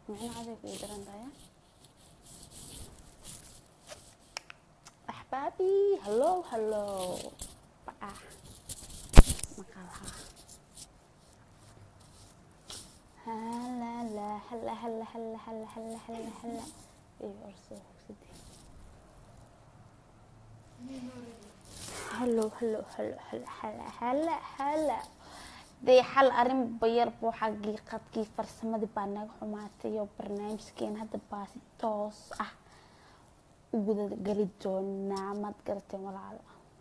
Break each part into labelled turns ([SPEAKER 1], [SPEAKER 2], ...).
[SPEAKER 1] معنا هذا في درن ده أحبابي هلو هلو بقى مقالها هلا لا هلا هلا هلا هلا هلا هلا هلا يورسو سدي هلو هلو هلو هلا هلا هلا هلا دي حل أرين بير بو حقيقة كيف فرسمة دي باناك حماتي يو برنامج كين هذا باسي توس وقد قلت جونا ما تقرتين ولا على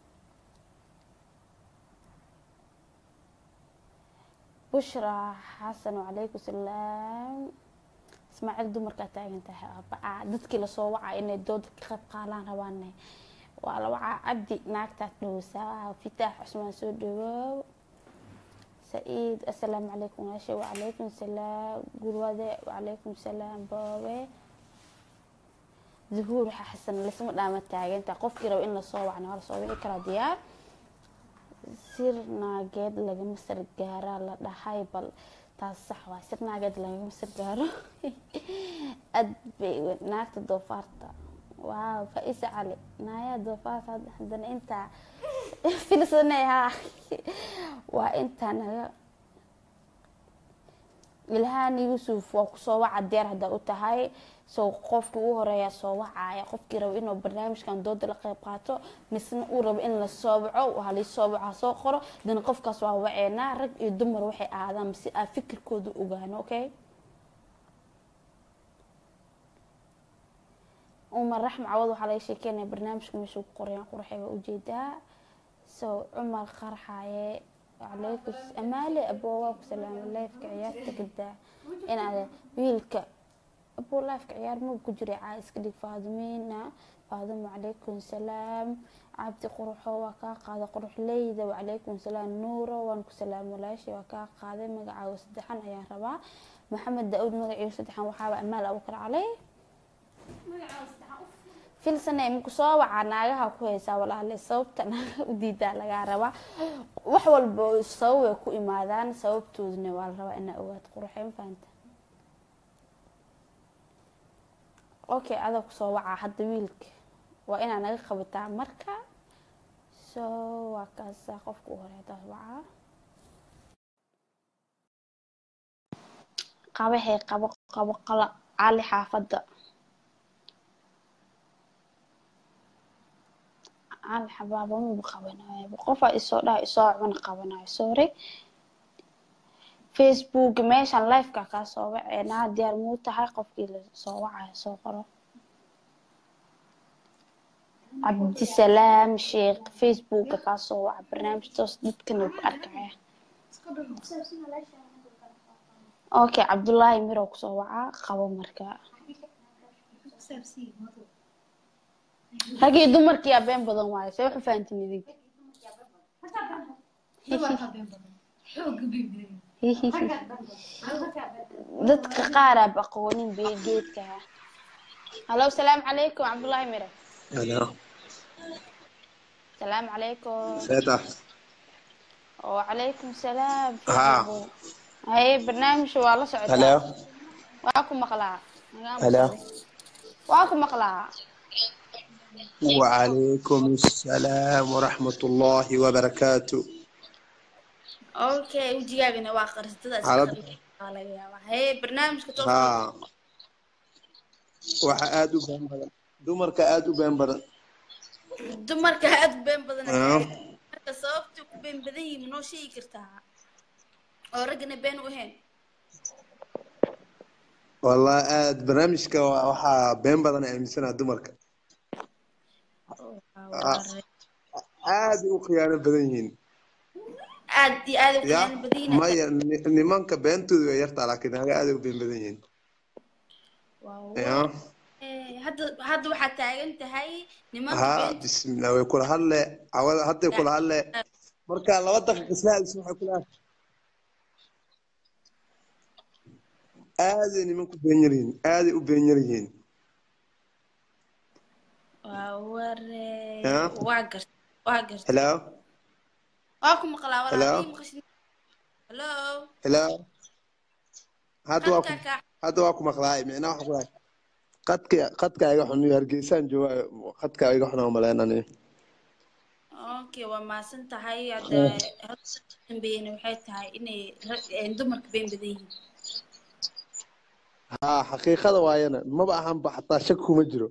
[SPEAKER 1] بشرى حسن وعليكم السلام اسماعيل دمر كاتاين تاها بقى ددكي لا soo wacay inay dood ka qayb qaalaan rabaanay waa la wacay abdi naagta dhowsa fitaax usman soo dhawow سعيد السلام عليكم عائشة وعليكم السلام قروادة وعليكم السلام بابا ظهور حسن لسه مدام التاجين تقف كيرو إن الصواب عنا الصواب كلا ديار سيرنا جد لقى مصر جارة لا هاي بل تصحوا سيرنا جد لقى مصر جارة أدبي ناكت الضفارة واو فإيش علي نايا ضفارة عندنا أنت في السنة ها وأنت أنا إلهان يوسف وقصوا عدير هذا أتهاي سو قف وهريا سو وعاي قف كيرو إنه برنامج كان ضد القيقاته مثل أورب إن الصابع وهالي الصابع صخرة دين قف كسوا وعينا رج يدمر وحي آدم فكر كود وجانو أوكي ومن رحم عوضوا على شيء كان برنامج مشو قريان قرحي وجيدا سو عمر خرحاي عليكم أمالي أبوك سلام الله في عيادتك الدا إن على ويلك أبو الله في عيار مو بكجري عايز كدي فاضمينا فاضم عليكم سلام عبد قروحه وكا قاعد قروح ليدا وعليكم سلام نورة وانكم سلام ولاشي وكا قاعد مقع وسدحان يا ربا محمد داود مقع وسدحان وحابة أمال أبوكر عليه في السنة ممكن صوّع عناها كويسة ولا هاللي صوبتنا وديدا لقى ربا وحول بصوّع كوي مادان صوبتو ذنوال ربا إنه أوقات قروحين فانت أوكي هذا كصوّع حد ويلك وإنا نغخ بتاع مركا سو كذا قفكو هريدا وعا قابحي قاب قلا علي حافظ على حبابه مو بقبناي بقفا إسودا إسوع من قبناي سوري فيسبوك ماشان لايف كا soo wacayna diyaar muu tahay qofkii la soo wacay soo qoro cabdi salaam sheekh facebook ka soo wac barnaamij toos dadkan uu arkaya okay cabdullaahi miro ku soo waca qabo marka hagee dumarkii abeen badan waayo soo xufaantin idin dadka qaar ah aqoonin beegeedka halo salaam calaykum cabdullaahi miro
[SPEAKER 2] هلا
[SPEAKER 1] السلام عليكم
[SPEAKER 2] فتح
[SPEAKER 1] وعليكم السلام
[SPEAKER 2] ها
[SPEAKER 1] هاي برنامج والله سعودة
[SPEAKER 2] هلا
[SPEAKER 1] واكم مقلع
[SPEAKER 2] هلا
[SPEAKER 1] واكم مقلع
[SPEAKER 2] وعليكم السلام ورحمة الله وبركاته
[SPEAKER 1] اوكي وجياغنا واخر ستة
[SPEAKER 2] عرب
[SPEAKER 1] هاي برنامج كتوصل
[SPEAKER 2] ها waxa aad u been badan dumarka aad u been badan
[SPEAKER 1] dumarka aad been badan marka sababtu ku been badan yihiin noo sheegi kartaa oo ragna been u ahayn
[SPEAKER 2] والله aad barnaamijka waxa been badan ay aaminsanaa dumarka aad u khiyaano badan yihiin
[SPEAKER 1] aad u khiyaano badan yihiin
[SPEAKER 2] maya nimanka beentoodu way yartaa laakiin aad u been badan yihiin
[SPEAKER 1] hadda waxaa taagan tahay nimanka
[SPEAKER 2] ها بسم الله ويقول هلا عوض حتى يقول هلا مركا لو دقيقة اسمها اسمها يقول آذي منكم بينيرين آذي وبينيرين
[SPEAKER 1] واقر
[SPEAKER 2] هلا
[SPEAKER 1] واكم مقلا ولا
[SPEAKER 2] هلا
[SPEAKER 1] هلو
[SPEAKER 2] هلا هاد واكم هذا واكم مقلاي معنا واحد قد كايغا خنو هرجيسان جو قد كايغا خنو مليناني
[SPEAKER 1] اوكي وما سنت هاي هذا بين وحيت هاي اني دمرك بين بديه
[SPEAKER 2] ها حقيقة واينا ما بقى هم حتى شكو مجرو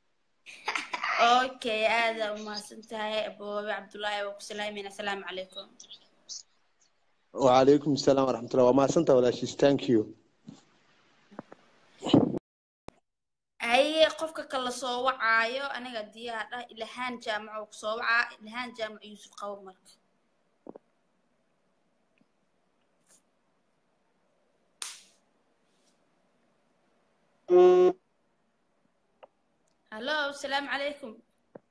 [SPEAKER 1] اوكي هذا وما سنت هاي ابو عبد الله وسلامين السلام عليكم
[SPEAKER 2] وعليكم السلام ورحمة الله وما سنت ولا شيء ثانك يو
[SPEAKER 1] هاي قفك كلا soo wacaayo aniga diyaar ah ilahan jaamaco ku soo wacaa ilahan jaamac Yusuf qaw marka hello السلام عليكم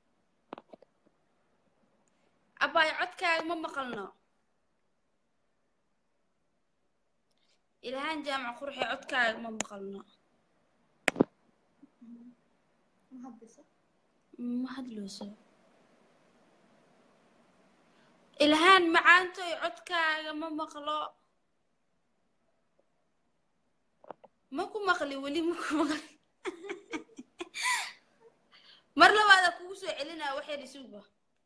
[SPEAKER 1] أباي codkaaga ma maqalno ilahan jaamac qurxi codkaaga ma maqalno ما hadlooso ilhan macaantoy codkaaga ma maqlo ma ku maqli wali ma ku maqli mar labaad kugu soo celinaa waxay risuuba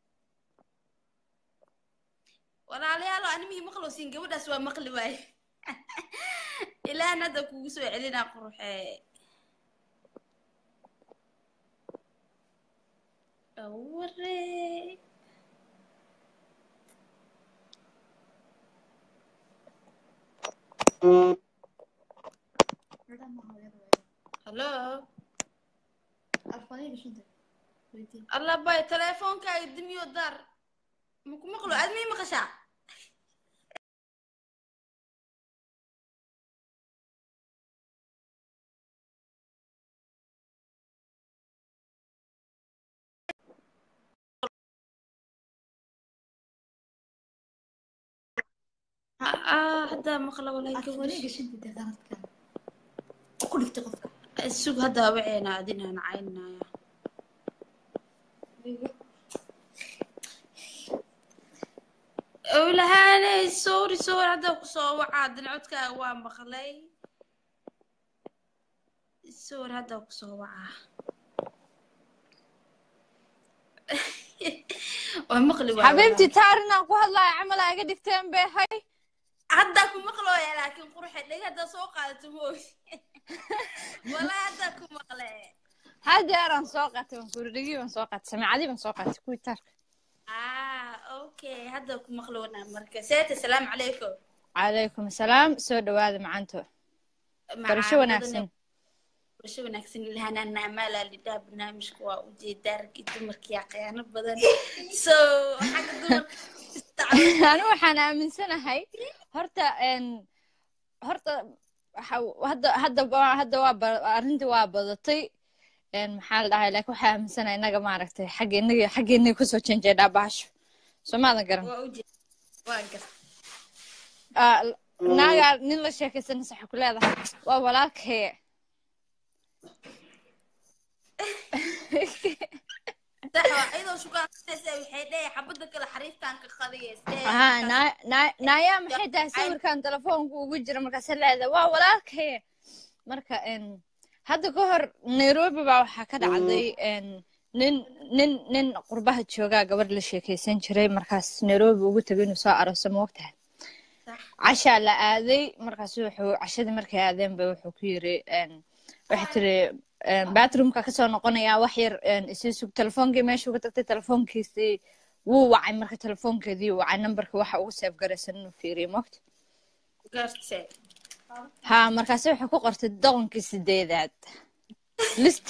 [SPEAKER 1] walaalayaal animi maqlo siin gabadhaas waa maqli waay ilhan hada kugu soo celinaa qurxee أوري هلو الله باي تليفونك يدمي الدار مقلو أدمي مقشع هذا مقلو ولا يكوش السوق هذا وعينا دينا عيننا ولا هاني سوري هذا قصوا عاد نعودك وام بخلي السور هذا قصوا ومقلي
[SPEAKER 3] حبيبتي تارنا والله عمل اقعد دكتين به هاي
[SPEAKER 1] عداكم مقلوية لكن قرحت لي هذا سوق على تموش ولا عداكم مقلي
[SPEAKER 3] هذا أنا سوقت من كردي من سوقت سمعلي من سوقت كوي ترك
[SPEAKER 1] اوكي هذاكم مقلونا مركزات السلام عليكم
[SPEAKER 3] عليكم السلام سود هذا معنته برشو وناكسين
[SPEAKER 1] برشو وناكسين اللي هنا نعمل اللي ده برنامج كوا ودي دارك دمرك يا قيانة بدن حق دمرك
[SPEAKER 3] أنا وحنا من سنة هاي هرتا هذا أرنتي وابضتي محل هاي لك وحنا من سنة إنك ما عرفت حق إني كسو تشنجي داباش سو ماذا قرن ناقا نلا شيكي سنة صح كل هذا وولاك هي
[SPEAKER 1] دحوا أيضا شو كان تسوي حيدي حبضك الحريف كان كخليس
[SPEAKER 3] نايا محيدا سوي كان تلفون وجرى مركز هذا وولاك هي مركا إن هذا قهر نيروبي بقى حكد عضي إن نن قربها شوقا قبل الشيكي سنشري مركز نيروبي وقلت بينو ساعة رسم وقتها عشاء لآذي مركز وحو عشاء مركز آذين بوحو كيري إن وحتري باتروم كاسو نقونيا وحير اسيسو تلفونكي ماشي وقتلتي تلفونكيسي ووعي مركا تلفونكيدي وعي نمبرك waxa uu save garaysan inuu fiiriyo moqt
[SPEAKER 1] gartay
[SPEAKER 3] ha markaas waxa ku qortay doqonkii sideedaad list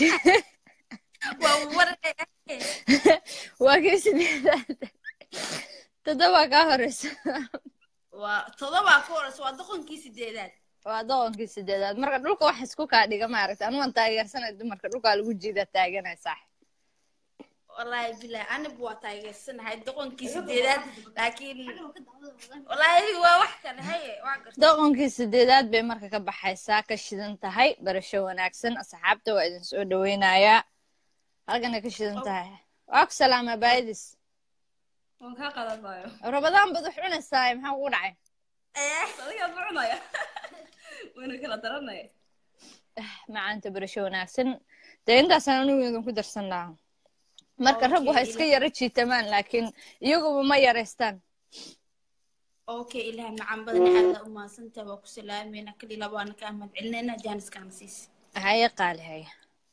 [SPEAKER 3] waa kii sideedaad todoba ka horeysa
[SPEAKER 1] todoba ka horeysa waa doqonkii sideedaad
[SPEAKER 3] waa doqonkii sideedaad marka dhulka wax isku ka dhiga ma aragtay anu waan taageersanay dumarka dhulka lagu jiida taaganay sax
[SPEAKER 1] wallahi billahi ana buu taageersanahay doqonkii sideedaad laakiin wallahi waa wax kale hay waa gartay
[SPEAKER 3] doqonkii sideedaad bay marka ka baxaysaa ka shidan tahay barasho wanaagsan asxaabta waa idin soo dhaweynaya halkan ka shidan tahay waa ku salaama baadis
[SPEAKER 1] waan ka qadanayo
[SPEAKER 3] Ramadan badux cunaysaa maxaa ugu dhacay
[SPEAKER 1] adiga cunaya wana kala daranay
[SPEAKER 3] macaanta barasho wanaagsan dee intaasaan anigu idinku darsan lahaa marka raggu ha iska yara jiitamaan laakiin iyaguba ma yaraystaan
[SPEAKER 1] اوكي إلها معن بدنا هذا أما سنتا وكسلامينا كل لبانا كامل علنا جانس كان سيس
[SPEAKER 3] haya qaali haya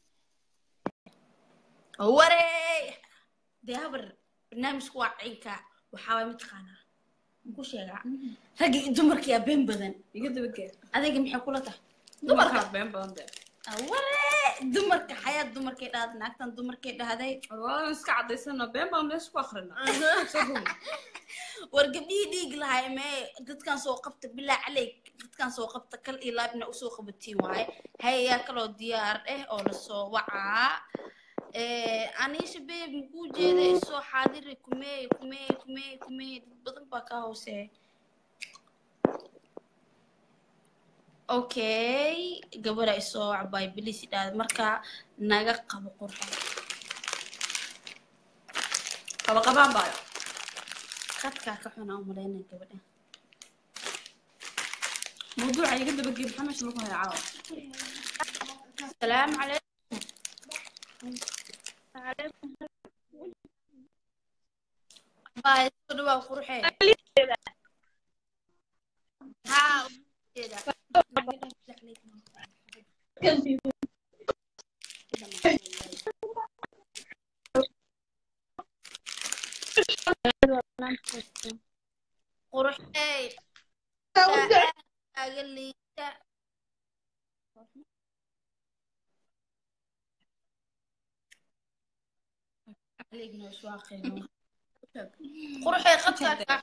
[SPEAKER 1] وري دي هبر برنامج واعيكا وحاول متخانا مكو شيغا رجي دمرك يا بين بدن يقدر بك هذاك محكولته دمرك بين بدن وري دمرك حياة دمرك هذا ناكتن دمرك هذا والله اسك عديسنا بين بدن ليش فخرنا wargabdhii dhiig lahay mee dadkan soo qabta bilaa caleeg dadkan soo qabta kal ilaabna u soo qabatiin waaye hayaa kaloo diyaar ah oo la soo wacaa anisha beeb muku jeeda soo xaadiri kumee dad badan baa ka hoosee okay gabadha isoo cabay bilis idhaad marka naga qabo qurxa qaba qabaan baa خدك كحنا أمرنا كبده موضوع يقدر بجيب حمش لكم يا عاو السلام عليكم عليكم باي صدوا وقرحي ها كده قرحي قال لي عليك نوش واقعي قرحي خدك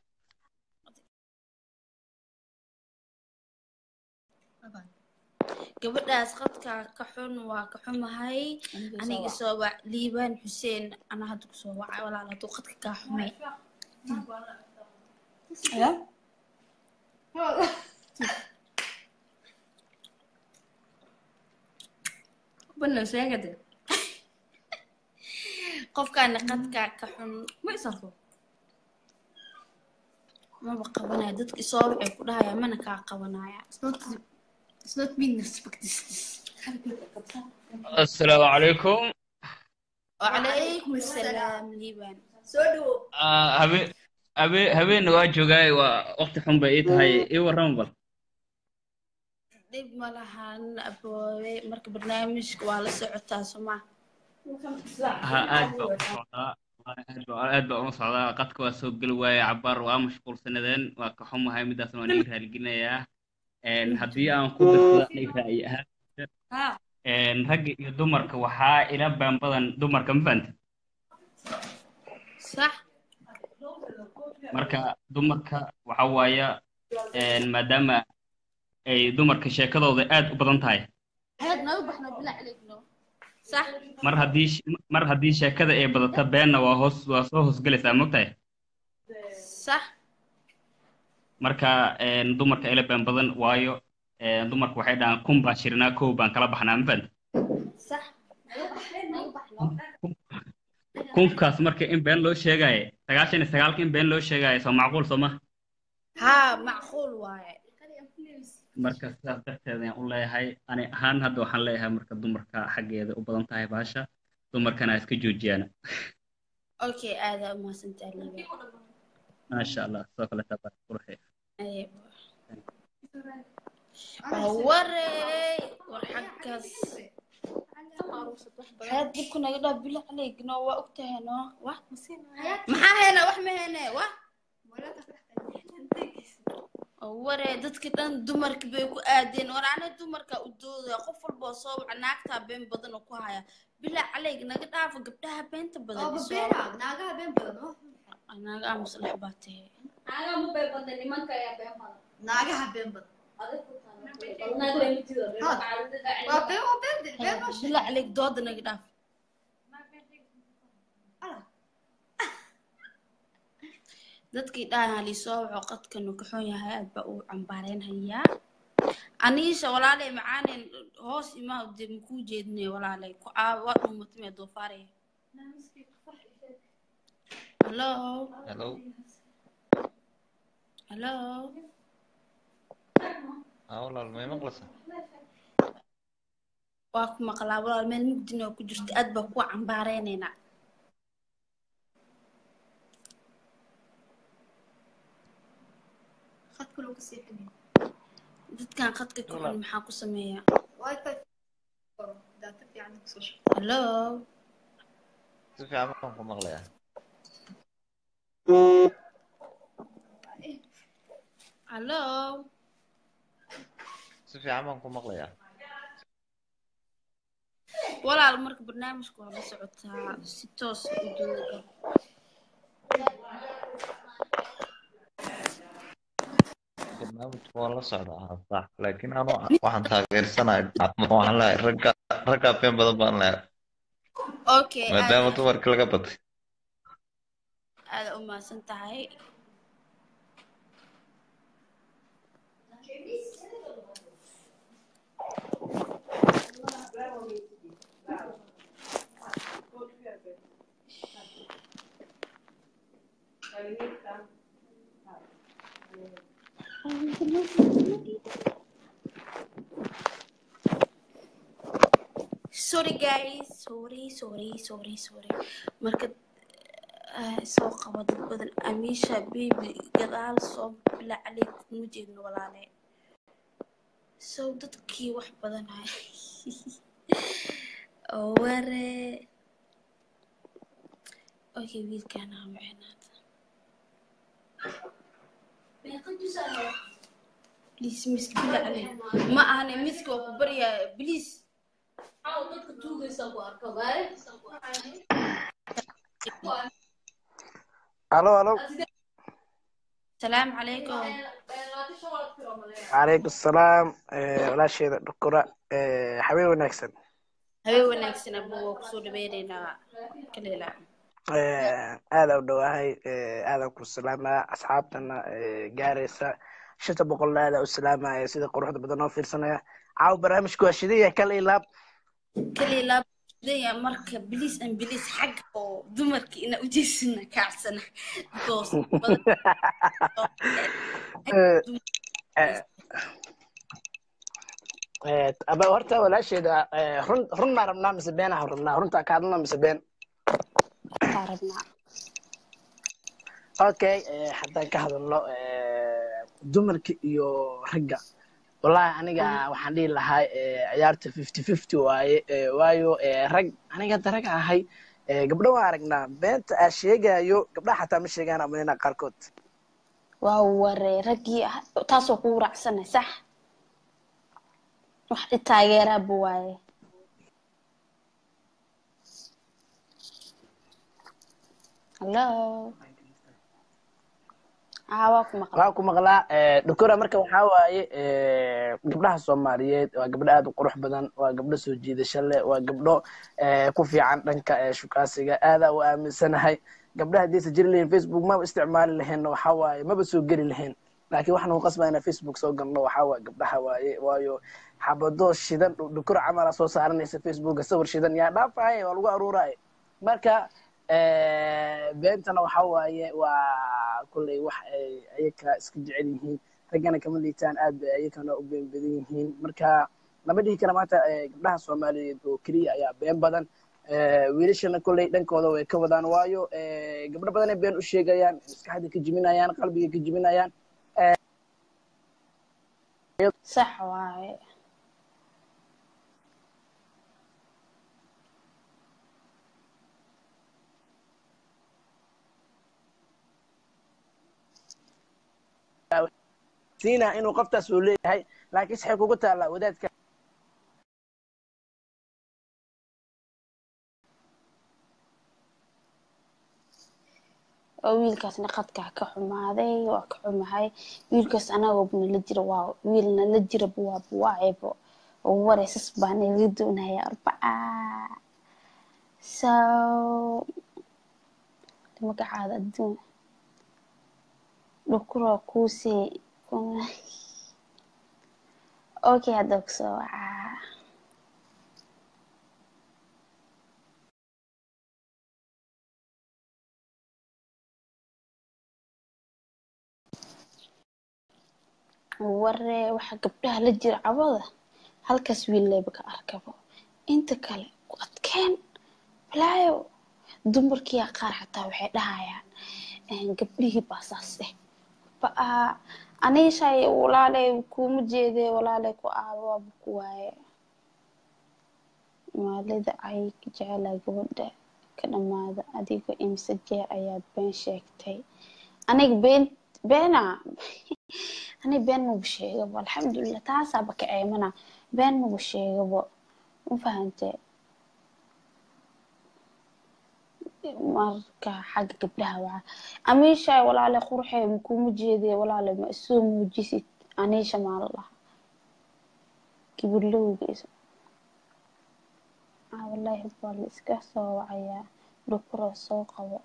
[SPEAKER 1] gabadhaas qadka ka xun waa ka xumahay aniga soo wac liibaan xuseen ana hadda ku soo wacay walaal haduu qadka ka xumay بنا سيجد قف كان قدك ka xun ma isarfo ma baqabana dadka soo wacay ku dhahaya mana ka qabanaya It's not being respected.
[SPEAKER 4] السلام عليكم.
[SPEAKER 1] وعليكم السلام ليبان.
[SPEAKER 4] habeen waa joogay waa waqti xun bay tahay ii waran bal
[SPEAKER 1] dib ma lahan aboowe marka barnaamijka waa la socotaa Soomaa
[SPEAKER 4] aad baa u socdaa qadka waa soo gal waayay cabar waa mashquulsanadeen waa ka xumahay midaasna waan idin raalgelinayaa haddii aan ku darsaday ra'yi ahaan ragga iyo dumarka waxaa ila baan badan dumarka ma fahanti
[SPEAKER 1] صح
[SPEAKER 4] marka dumarka waxa waaya maadaama ay dumarka sheekadooda aad u badan tahay
[SPEAKER 1] هاد ما يبحنا بالله عليك نو صح
[SPEAKER 4] mar haddii sheekada ay badata beenna waa soo hoosgelaysaa mogtahay
[SPEAKER 1] صح
[SPEAKER 4] marka dumarka ila been badan waayo dumarka waxay dhahaan kun baan shirinaa kow baan kala baxnaa ma fahanti
[SPEAKER 1] صح
[SPEAKER 4] kunkaas marka in been loo sheegaayo 99 in been loo sheegaayo soo macquul soo ma
[SPEAKER 1] ها معقول واي
[SPEAKER 4] marka sidaas darteed ayaan u leeyahay ani ahaan hadda waxaan leeyahay marka dumarka xaggeeda u badan tahay baasha dumarkana iska joojiyaan
[SPEAKER 1] اوكي هذا ما سنت لي
[SPEAKER 4] maasha allah soo kale tabar qurxi
[SPEAKER 1] ايوه وري ورحقس هاد كنا قد بالله عليك نو وقتها نو واه ما هنا وحمه هنا واه وري dadka dhan dumarka bay ku aadeen war ana dumarka u dooda qof walba soo naagta been badan ku haya bilaa calayg naga dhaaf gabdhaha beenta badan naagaha been badan naaga maslax baatay naaga mu been badan nimanka ayaa been badan naagaha been badan bilaa calayg dooda naga dhaaf dadkii dhaana li soo waco qadkan uu ka xun yahay aad ba uu cambaareen hayaa aniisha walaalay macaan hoos ima dib ku jeednay walaalay ku aawad ummatime doofaare hello
[SPEAKER 5] walaal may maqlaysaa
[SPEAKER 1] waa ku maqlaa walaal meel mugdina oo ku jirta aad baa ku cambaareynayna khadka loo kasii xidhay dadkan khadka ku xun maxaa ku sameeyaa hello
[SPEAKER 5] si fiican baan ku maqlayaa
[SPEAKER 1] hello
[SPEAKER 5] si fiican baan ku maqlayaa
[SPEAKER 1] walaal marka barnaamijku waa la socotaa si toos u duuba
[SPEAKER 5] barnaamijku waa la socdaa sax laakiin anu waxaan taageersanahay waxaan leeyahay ragga been badan baan leeyahay
[SPEAKER 1] okay
[SPEAKER 5] maadaama dumarkii laga batay
[SPEAKER 1] aad u maasan tahay sorry guys sorry marka soo qabo dad badan amiisha baby gadaal soo bilaa calaykum ma jeedno walaale soo dadkii wax badan hay ware okay wiilkaan aan wicinaad please miska bilaa calayk ma ahane miska waa ku baryaa please
[SPEAKER 6] الو الو
[SPEAKER 1] السلام عليكم
[SPEAKER 6] عليكم السلام ولا شيء دكتورة حبيبي ونكسن
[SPEAKER 1] habeen wanaagsan abuu kusoo dhaweynayna kaleela
[SPEAKER 6] aad u dhawahay aad ku salaama asxaabtana gaaraysa shanta boqol aad u salaamaya sida quruxda badan oo fiirsanaya caaw barnaamijku waa shidaya kaleela
[SPEAKER 1] daya marka please and please xag oo dumarkii ina u jeesina kaacsana because
[SPEAKER 6] aba horta walaasheeda run ma rabnaa mise been aan rabnaa runta ka hadlana mise been
[SPEAKER 1] rabnaa
[SPEAKER 6] okay haddaan ka hadalno dumarka iyo ragga wallahi aniga waxaan dhihi lahaa ciyaarta 50-50 waaye waayo rag aniga darag ahay gabdho waan aragnaa beenta aan sheegayo gabdhaha xataa ma sheegaan amanina qaarkood
[SPEAKER 1] waa ware raggii taasoo kugu raacsanay sax wax taageeraa buu waaye hello
[SPEAKER 6] waa ku maqlaa dhukura marka waxaa waaye gabdhaha Soomaaliyeed waa gabdho aad u qurux badan waa gabdho soo jiidasho leh waa gabdho ku fiican dhanka shukaasiga aad u aaminsanahay gabdhaha hadii jiri lahayn Facebook ma isticmaali lahayn waxa waaye maba soo geli lahayn laakiin waxaan u qasbayna Facebook soo galno waxa waaye gabdhaha waaye waayo xabado shidan dhukura camal soo saaranaysa Facebook sawir shidan yaa dhaafay waa lagu aruuray marka beentana waxa waaye waa kulley wax ay ayaka iska jecel yihiin ragana kama liitaan aad bay ayakana u been badan yihiin marka lama dhihi kara maanta gabdhaha Soomaaliyeed oo kaliya ayaa been badan wiilashana kulley dhankooda way ka wadaan waayo gabdho badan ay been u sheegayaan maskaxda ka jiminayaan qalbiga ka jiminayaan
[SPEAKER 1] sax waaye
[SPEAKER 6] siina inuu qoftaas uu leeyahay laakiin saxay kugu taala wadaadka
[SPEAKER 1] oo wiilkaasna qadka ka xumaaday waa ka xumahay wiilkaas anagoo la jira waa wiilna la jira waa buwaacebo oo wareysas baan iga doonaya arbaca so magacaada adduun dhukuro kuusii okay hadda ku soo wacaa ware waxa gabdhaha la jira cabada halkaas wiil leeba ka arkabo inta kale ku adkeen balaayo dumarkii qaar xataa waxay dhahayaan gabdhihii baa saas aniga shay walaalay kuma jeedee walaalay ku aabo ku waaye maalida ay jeclaa gabadha ka dhamaada adiga imse jeer ayaad been sheegtay aniga beena aniga been ma sheegabo alxamdulillah taasaba ka ceemana been ma sheegabo ma fahantay marka xagga gabdhaha waa amiisha walaalay qurxay kuma jeedee walaalay ma soo muujisid aniisha maalaha kibirlowgiisa والله بال اسكاسو وعيا دكرو سو قبو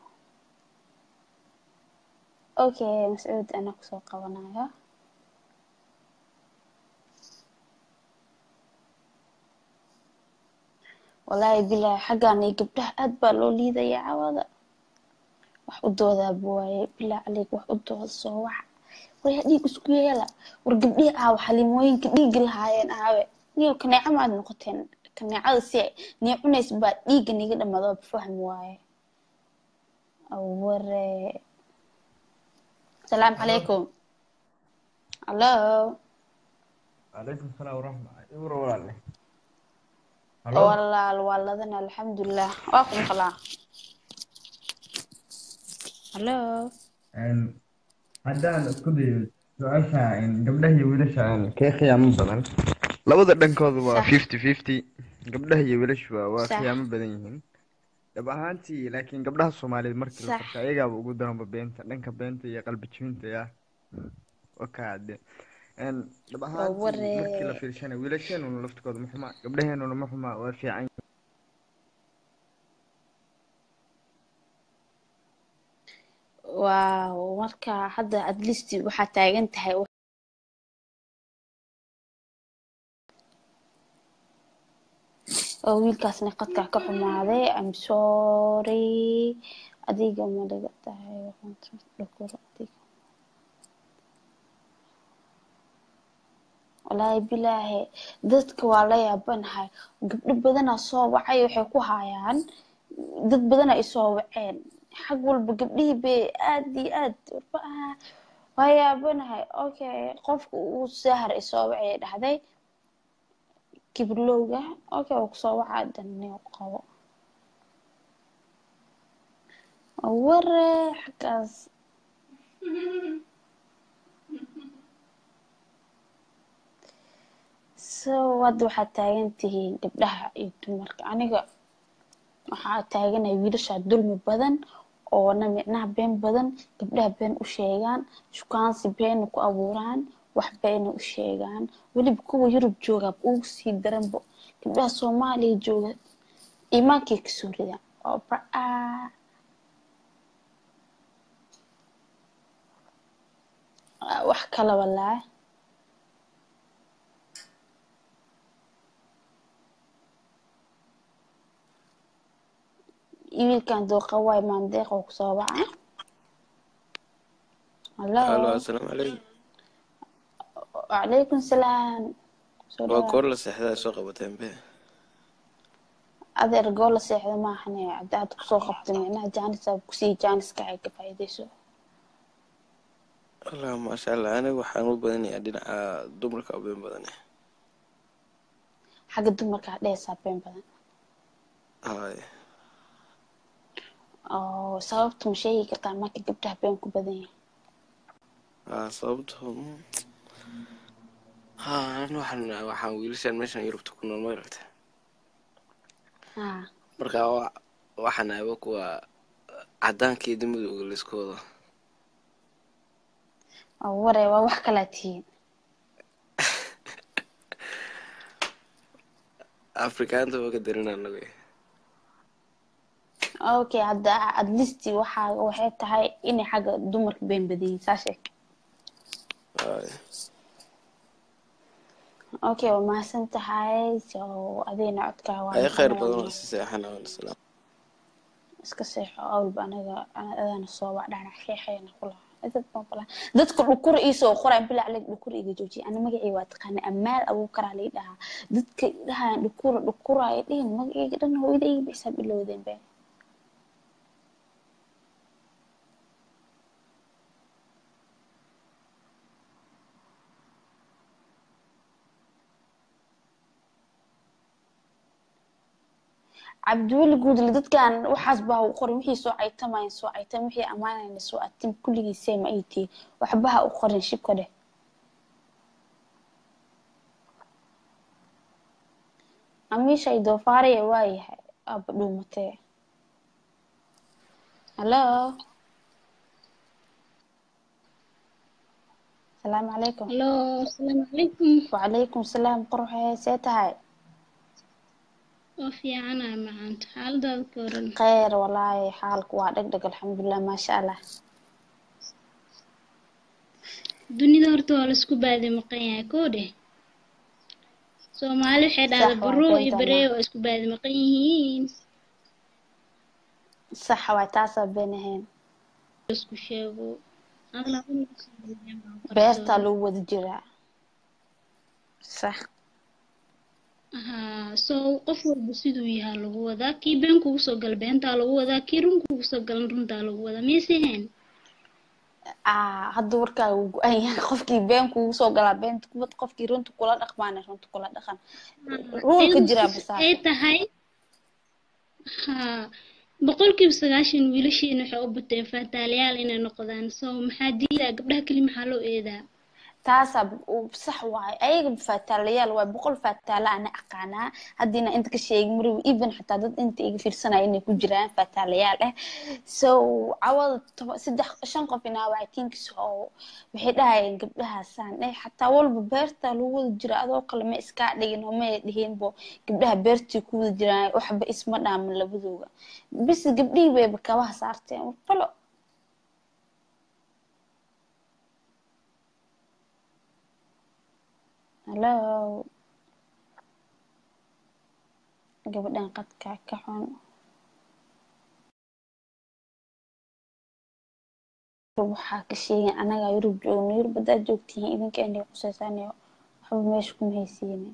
[SPEAKER 1] اوكي مسعود انا كسو قبنايا والله بلا حقاني قبله اد با لو ليدايا عوده wax u dooda booye bila aleeg wax u dood soo wax way dhiig isku yeela war gabdhii xalimooyinka dhiig lahaayeen aawe niyo kaneeca ma aad noqoteen kaneecada si neecunays baa dhiiga niga dhamado faham waaye aware salaam calaykum hello
[SPEAKER 7] عليكم السلام ورحمة الله وبركاته.
[SPEAKER 1] والله والله الحمد لله واكم خلاص hello
[SPEAKER 7] haddaan isku dayo su-aasha gabdhaha iyo wiilasha kee khiyaamo badan labada dhankooda waa 50-50 gabdhaha iyo wiilashu waa khiyaamo badan yihiin dhab ahaantii laakiin gabdhaha Soomaaliyeed markii la farka ayagaaba ugu daranba beenta dhanka beenta iyo qalbi jabinta ya wakaade dhab ahaantii markii la fiirshana wiilasheenuna laftikooda ma xuma gabdhaheenuna ma xuma waa fiican
[SPEAKER 1] waaw marka hadda at least waxa taagan tahay oo wiilkaasna qadka ka xumaaday I'm sorry adiga ma laga tahay waxaan dhakoro adiga walahi bilaahi dadka waa la yaabanahay gabdho badan soo wacay waxay ku hayaan dad badan ay soo waceen xaq walba gabdhihii bay aad iyo aad waa yaabanahay okay qofka uu sahar soo wacay dhahday kibrlowga okay oo soo wacay danniyo qabo aware xaqas so wada waxa taagan tihiin gabdhaha iyo dumarka aniga waxa taaganay wiilasha dulmi badan oo micnaha been badan gabdhaha been u sheegaan shukaansi been ku abuuraan wax been u sheegaan waliba kuwa Yurub jooga ugu sii daranbo gabdhaha Soomaaliya jooga iimaankii ka soo rida oo wax kala walaa wiilkan dooqa way maandeeq oo ku soo wacay hello
[SPEAKER 8] السلام عليكم
[SPEAKER 1] وعليكم السلام
[SPEAKER 8] وكل سحدا سوق بتين به
[SPEAKER 1] adeer gool seexda ma ahane cadaad ku soo qabtay macnaha jaanis ku sii jaanis ka ay ka faa'iideyso
[SPEAKER 8] الله ما شاء الله أنا waxaan u badan yahay dhinaca dumarka been badan
[SPEAKER 1] xagga dumarka dheesa been badan
[SPEAKER 8] hay
[SPEAKER 1] oo sababtu ma sheegi kartaa marka gabdhaha been ku badan yahay
[SPEAKER 8] sababtu waxaan wiilashan meeshan Yurubta ku nool ma aragtay marka waxaan aabo kuwa cadaankii dumadu la iskoodo
[SPEAKER 1] waree waa wax kala tihiin
[SPEAKER 8] afrikaanta waa ka darinaa naga
[SPEAKER 1] okay hadda at least waxay tahay in xagga dumarka been badiyay saashay okay ma santahay soo adeena codka waa
[SPEAKER 8] ay khayr badan saxana salaam
[SPEAKER 1] iska seexo awlba anaga adana soo wacdana xeexayna kula dad ma bala dadka dhukur ii soo qoray bila calig dhukur iga jooji ana magacii waa taqaan amaal abu kara leedaha dadka dhahaan dhukur ay dhihin magacii dhan hooyaday xisaab ilowdeen baa عبدول جود لدت كان وحسبها وقرن وحي سو عيتما سو عيتم وحي أمانة سو أتم كل شيء ما يتي وحبها وقرن شيء كده أمي شيء دوفاري واي أبدو متى هلا السلام عليكم
[SPEAKER 9] هلو السلام عليكم
[SPEAKER 1] وعليكم السلام قروحي سيتهاي
[SPEAKER 9] وفي عنا معانت حال دا كورن
[SPEAKER 1] خير والله حالك وادق الحمد لله ما شاء الله
[SPEAKER 9] dunida horta waa la isku baadi maqan yahay koodhe Soomaali waxay dhahdaa baro iyo baree oo isku baadi maqan yihiin
[SPEAKER 1] صح waa taas beenahayn
[SPEAKER 9] isku sheego
[SPEAKER 1] beerta loo wada jiraa صح
[SPEAKER 9] so qof walba siduu yahay lagu wadaa kii been kugu soo gal beentaa lagu wadaa kii run kugu soo galan runtaa lagu wadaa meesaheen
[SPEAKER 1] hadda warkaaga uu go'an yahay qofkii been kugu soo galaa beenta kubad qofkii runta kula dhaqmaana runta kula dhaqan ruulka jira basaa
[SPEAKER 9] ay tahay boqolkiiba 90 wiilashiina waxay u bateen fataaliyaal inay noqdaan soo maxaa diidaa gabdhaha kali maxaa loo eedaa
[SPEAKER 1] taasa sax waay ayaga fataalayaal waa boqol fataala ana aqaana hadina inta ka sheeg marow even xataa dad inta iga fiirsanay inay ku jiraan fataalayaal so awad 3-5 qof inaa waa tinkiso waxay dhahayeen gabdhaha saan xataa walba beerta lagu wada jira adoo kale ma iska dhigin oo ma dhihin bo gabdhaha beertii ku wada jiraan waxba isma dhaamin labadooda bis gabdhii bay kabaha saarteen qolo hello gabadhan qadka ka xun waxaa ka sheegay anaga Yurub joogno Yurub badaa joogtiin idinka inay qusaysanayo waxba meesha kuma haysiin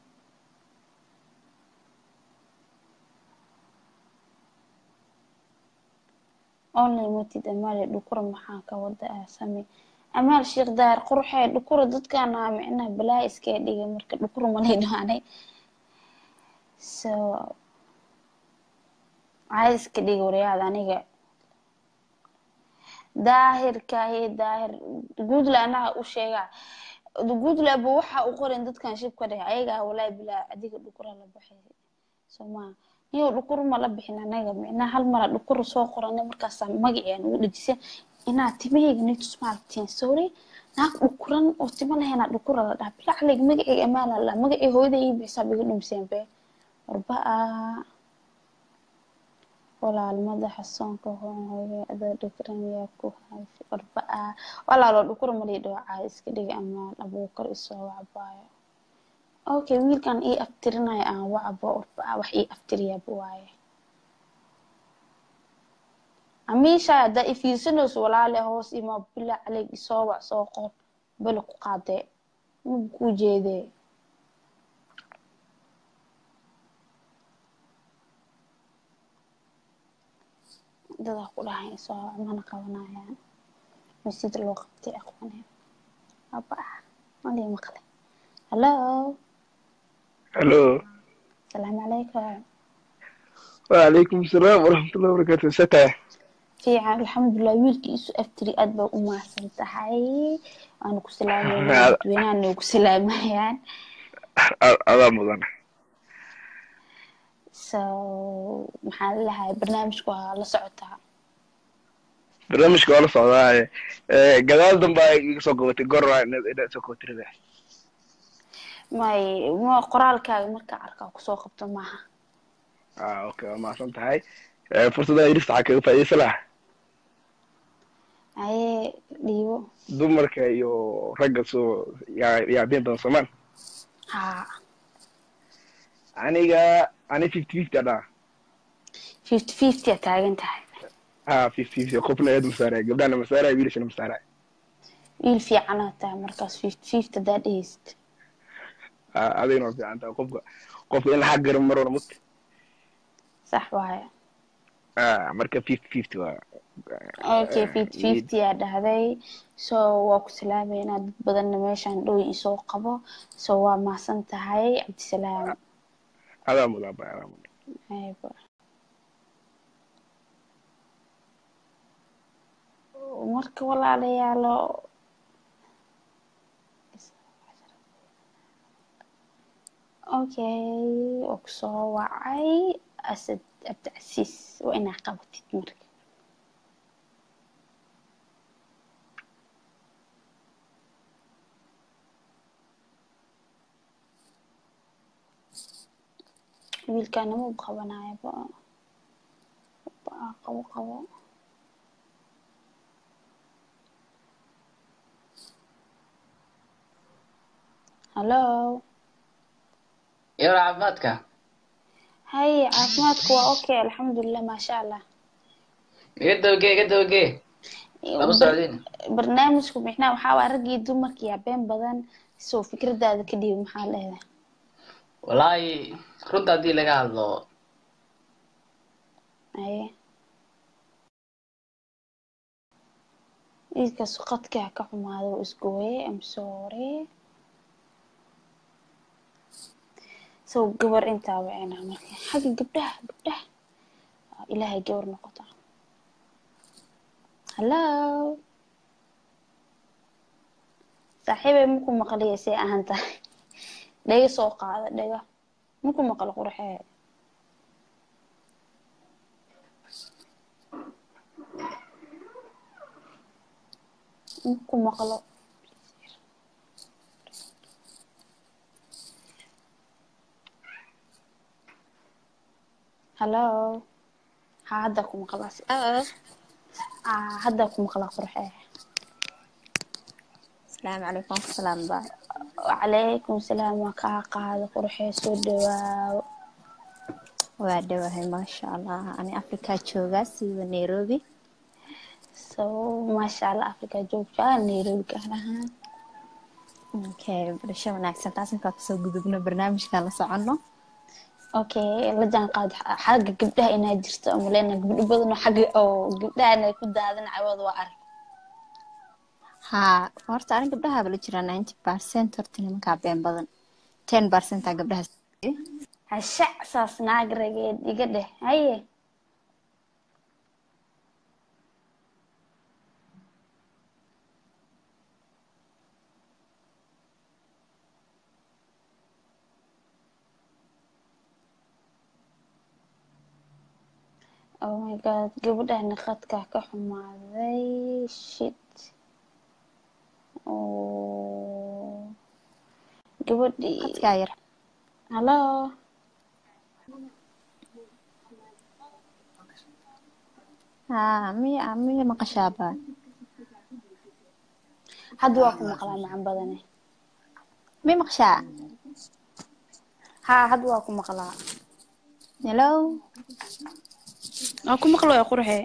[SPEAKER 1] online mutid amaal dhukura maxaa ka wada samee amaal sheekh daar qurxay dhukura dadkana macnaha balaa iska dhigay marka dhukura ma leedahay so ay iska dhigay wariyada aniga daahir guud laana u sheega guud laabo waxa uu qorin dadkan shibka dhahay ayaga walaa bilaa adiga dhukura la baxay Soomaa iyo dhukura ma la bixin anaga macnaha hal mar dhukura soo qoran markaas magaceen uu dhijisay inaad timahayga tusmaaltiin sorry naag dhukuran oo timo lahayn dhukura la dhahay bila calig magacii amaal la magacii hooyaday ii xisaab iga dhumseen be arbaa walaal madaxa soonka hooyaday ada dhukran yaa ku haysi arbaa walaal dhukura ma leedo iska dhig amaal abuukar isoo wacbaayo okay wiilkan ii aftirinay aan wacbo arbaa wax ii aftiriya waaye amisha da ifiirsanos walaale hoos ima bila calig isoo soo qor bal ku qaade ku jeede dada ku dhahay soo mana qabanayaan masjid loo qabtay aqoonay aba mali maqle hello السلام عليكم
[SPEAKER 10] وعليكم السلام ورحمة الله وبركاته ستة
[SPEAKER 1] في الحمد لله ويلكي إسو أفتري أدبا وما سنتحي أنا كسلامي ويناني وكسلامي
[SPEAKER 10] هذا مضان
[SPEAKER 1] محل لها برنامجكو لا سعودها
[SPEAKER 10] برنامجكو لا سعودها قدال دنبا يسو قوتي قرر إذا سو قوتي ربح
[SPEAKER 1] ما qoraalkaaga marka arkaa ku soo qabto maaha
[SPEAKER 10] okay ma santahay fursada yirista xaq ka faa'iido lah
[SPEAKER 1] ay dhiibo
[SPEAKER 10] dumarka iyo ragga soo yaa been badan Soomaan aniga 50-50 ada
[SPEAKER 1] 50-50 taagan tahay
[SPEAKER 10] 50-50 qofna aad masaaray gabdhana masaaray wiilashana masaaray
[SPEAKER 1] wiil fiicana tahay markaas 50-50 hadaad dhehaysid
[SPEAKER 10] adigna waa fiican tahay qofka in la xaq garan mar hore mugta
[SPEAKER 1] sax waaye
[SPEAKER 10] marka 50-50 waa
[SPEAKER 1] okay 50-50 yaa dhahday so waa ku salaameynaa dad badanna meeshaan dhow isoo qabo so waa mahadsan tahay cabdisalaam
[SPEAKER 10] adaa mudan
[SPEAKER 1] ayba marka walaalayaalo okay oo kusoo wacay asad abdicasiis waa inaa qabatid marka wiilkaan nama u qabanayaba qabo hallo
[SPEAKER 11] يا عبادك
[SPEAKER 1] hay caafimaadku waa okay alxamdulilah maasha allah
[SPEAKER 11] قد وجه لابو سعودين
[SPEAKER 1] barnaamijku mixnaa waxaa waa rag iyo dumarka yaa been badan soo fikradaada ka dhiib maxaa leedahay
[SPEAKER 11] والله رد هدي لقى هذا
[SPEAKER 1] aye wiilkaas qadkaa ka xumaado oo isgooye am sorry so gabar intaa wacena marka xagga gabdhaha ilaahay gabar noqota hallo saaxiibay maku maqliya say ahaan tahay dhaga soo qaada dhaga maku maqlo qurxee maku maqlo hallo hadda ku maqlaas hadda ku maqla qurxee
[SPEAKER 12] السلام عليكم السلام با
[SPEAKER 1] وعليكم السلام وكا قاعد قرحي سو دواو
[SPEAKER 12] وادوه ما شاء الله أنا أفريقيا جوجا سيو نيروبي
[SPEAKER 1] so ما شاء الله أفريقيا جوجا نيروبي كهرها
[SPEAKER 12] اوكي برشا وناكسن تاسن كاكسو قدبنا برنامج كان لسعنا
[SPEAKER 1] اوكي لجان قاد حق قبلها إنها جرت أمولينا قبل بدنا حق أو قبلها إنها يكون هذا عوض وعر
[SPEAKER 12] ها horta aniga gabdhaha bala jira 90% horta nimanka been badan 10% gabdhaha
[SPEAKER 1] hashac saas naagregeed iga dheh haye oh my god gabadhan khadka ka xumaaday shit oh gabadhi
[SPEAKER 12] khadka yar
[SPEAKER 1] hello
[SPEAKER 12] mi maqashaaba
[SPEAKER 1] hadda waa ku maqlaa macaan badane
[SPEAKER 12] mi maqshaa
[SPEAKER 1] ha hadda waa ku maqlaa
[SPEAKER 12] hello
[SPEAKER 1] waa ku maqlo waa qurxe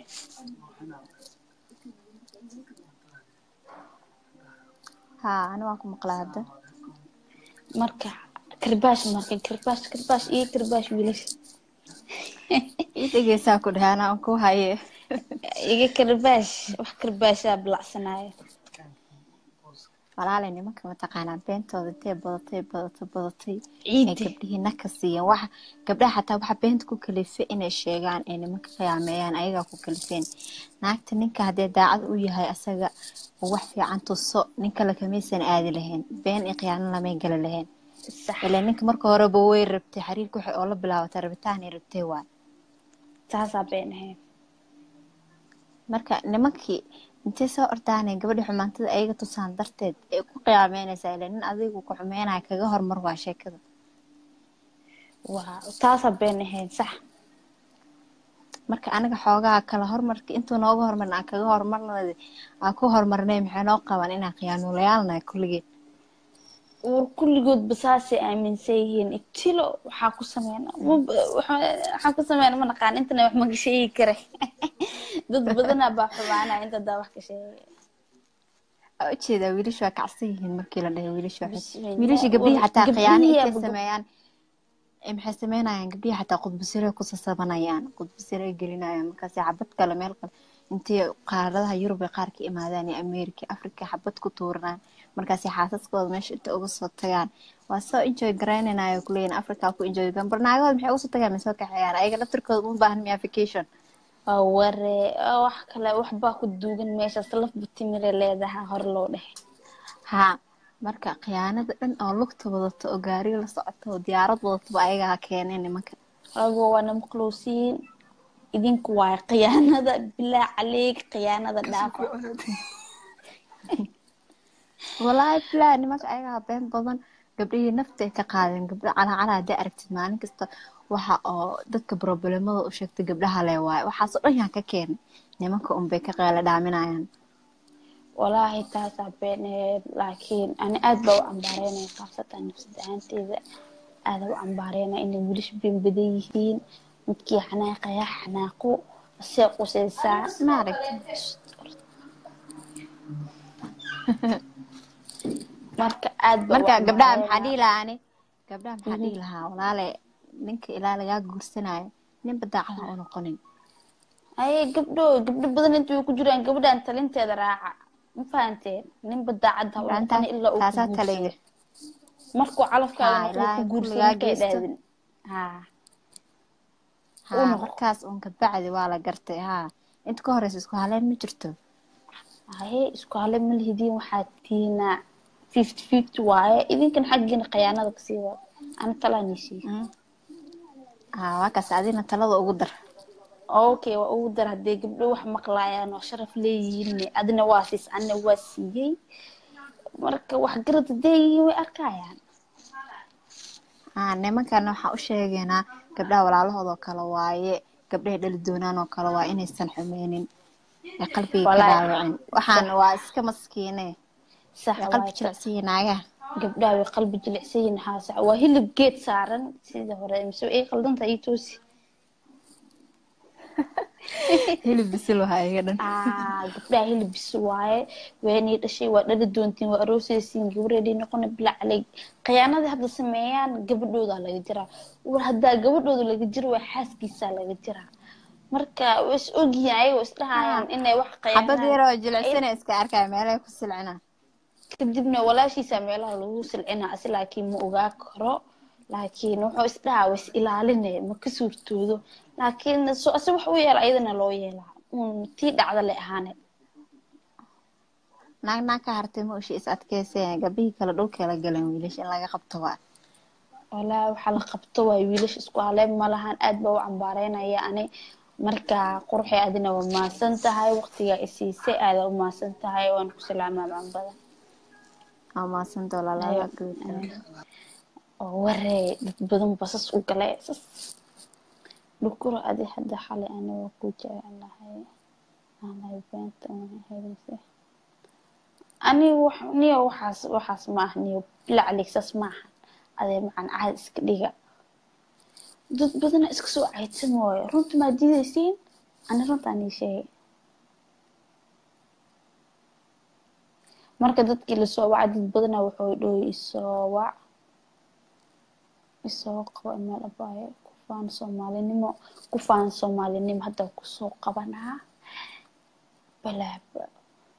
[SPEAKER 12] ha ana waan ku maqlaa hadda
[SPEAKER 1] marka kirbash iyo kirbash wiilish
[SPEAKER 12] idageysaa ku dhaana aan ku haye
[SPEAKER 1] iga kirbash wax kirbasha bilacsanaayo
[SPEAKER 12] walaale nimanka mataqaanaa beentooda intee badatay ay gabdhihiina ka siiyeen wax gabdhaha xataa waxa beenta ku kalifay inay sheegaan ee nimanka qiyaameeyaan ayagaa ku kalifeen naagta ninka haddee daacad u yahay asaga wax fiican tuso ninka la kamaysan aadi lahayn been iyo khiyaano lamay gala lahayn ilaa ninka marka horeba way rabtay xiriirka waxa oo la bilaabatay rabitaan ay rabtay waa
[SPEAKER 1] taasaa been ahayn
[SPEAKER 12] marka nimankii intee soo ordaanay gabadha xumaantada ayaga tusaan darteed ee ku qiyaameynaysaa ilaa nin adigu ku xumeynaya kaga hormar waa sheekada
[SPEAKER 1] waa taasaa been ahayn sax
[SPEAKER 12] marka anaga xoogaa kala hormarka intuu nooga hormarna aan kaga hormarnay aan ku hormarnay maxay noo qaban inaan khiyaanulayaalnahay kulligeed
[SPEAKER 1] war kulligood basaasay aaminsan yihiin ibtilo waxaa ku sameyna ma naqaan intana wax maga sheegi kare dad badanaa baa xumaanaa inta daa wax ka sheegay
[SPEAKER 12] ujeeda wiilashu waa kacsan yihiin markii la dhahay wiilashu
[SPEAKER 1] bismillah
[SPEAKER 12] wiilasha gabdhihii xataa khiyaano
[SPEAKER 1] gabdhihii
[SPEAKER 12] intay sameeyaan maxay sameynayaan gabdhihii xataa qudbisire ku sasabanayaan qudbisire gelinayaan markaas xabad kale meel kale intii qaaradaha Yurub qaar ka imaadaan iyo Ameerika Afrika xabad ku tuuraan markaas xaasaskooda meesha inta uga soo tagaan waa soo enjoy gareynayo kuleen Afrika ku enjoy gambarnaagooda maxay uga soo tagaan soo kaxayaan ayaga laftirkooda u baahan mi vacation
[SPEAKER 1] ware wax kale waxba ku duugan meesha salaf butimire leedahay hor loo dhahay
[SPEAKER 12] ha marka khiyaanada dhan oo lugta wadato oo gaari la socoto oo diyaarad wadato ayaga keeneen nimanka
[SPEAKER 1] rago wana maqluusiin idinku waa khiyaanada bilaa caleeg khiyaanada dhaafa
[SPEAKER 12] wallahi bilaa nimanka ayaga been badan gabdhihii nafta ka qaadeen gabdho cala aragtid maalin kasta waxa oo dadka problemada u sheegtay gabdhaha le waay waxaas oo dhan yaa ka keenay nimanka bay ka qeyla dhaaminayaan
[SPEAKER 1] والله تاسع بين لكن أنا أدبا وعنبارينا خاصة نفسد أنتي أدبا وعنبارينا إني وليش بين بديهين متكي حناقة يا حناقو السيق وسيسا
[SPEAKER 12] ما عرفت marka gabdhaha maxaa dhihi lahaa ani gabdhaha maxaa dhihi lahaa walaale ninka ilaa lagaa guursanayo nin badaacad ha u noqonin
[SPEAKER 1] ay gabdho badan intii ku jiraan gabadhan talinteeda raaca ma fahanteen nin badaacad ha u noqonin ilaa uu
[SPEAKER 12] taasaa taliya
[SPEAKER 1] markuu calafkaaga ku guursanay dhaadin
[SPEAKER 12] markaas uun kabacdi waa la gartay inta ka horeysa isku haleyn ma jirto
[SPEAKER 1] isku haleyn ma lihidiin waxaad tiina 50-50 waaye idinkan xaggiina khiyaanada kasii wada ana talaanishi
[SPEAKER 12] waa kaas adina talada ugu dar
[SPEAKER 1] okay waa ugu dar hadee gabdho wax maqlaayaan oo sharaf leeyihiin adina waa sis ana waa siiyay marka wax garad deeyihiin way arkayaan
[SPEAKER 12] nimankan waxaa u sheegaynaa gabdhaha walaalahooda kale waaye gabdhaha dhali doonaan oo kale waa inaysan xumeynin qalbiga ka dhaawacin waxaan waa iska maskiine qalbi jilicsan yahay
[SPEAKER 1] gabdhaha way qalbi jilicsan yihiin haasa waa hilib geed saaran sida hore mise ay qaldanta ay toosi
[SPEAKER 12] hilib bisil waxa iga dhan
[SPEAKER 1] gabdhaha hilib bisil waaye weenay dhashay waa dhali doontiin waa aroosaysiin gabadheedii noqona bila calig khiyaanada hadda sameeyaan gabadhooda laga jiraa war hadda gabadhooda laga jiro waa xaaskiisa laga jiraa marka is ogyihiin ayagoo is dhahayaan inay wax khiyaanaan
[SPEAKER 12] xabad yar oo jilicsan iska arkay meelay ku silcinaa
[SPEAKER 1] kadibna walaashiisa meelaha lagu silcinaa asi laakiin ma ogaa karo laakiin wuxuu is dhahaa is ilaalinay ma ka suurtoodo laakiin soo asi wax u yeel ayadana loo yeelaa tii dhacda le ahaane
[SPEAKER 12] naag ka hartay ma ushi is adkeysay gabdhihii kala dhulka la galan wiilash in laga qabto waa
[SPEAKER 1] walaa waxa la qabto waa wiilash isku haleyn ma lahan aad baa u cambaareynaya ani marka qurxi adina waa maasan tahay waqtiga isiisay aad u maasan tahay waan ku salaamaa badan
[SPEAKER 12] maasan doolala
[SPEAKER 1] waree dad badan basas u galay dhukuro adi hadda xalay ana waa ku jecelahay ana beenta helaysa ani waxaas ma ahni bila alexas ma aha adee macaan caad iska dhiga dad badan iska soo caydsan waayo runta ma diidaysiin ana runta aan sheegay marka dadkii la soo wacay dad badan wuxuu dhooy isoo qabo meel abaaye kufaan Soomaalinimo hadda ku soo qabanaa balaaba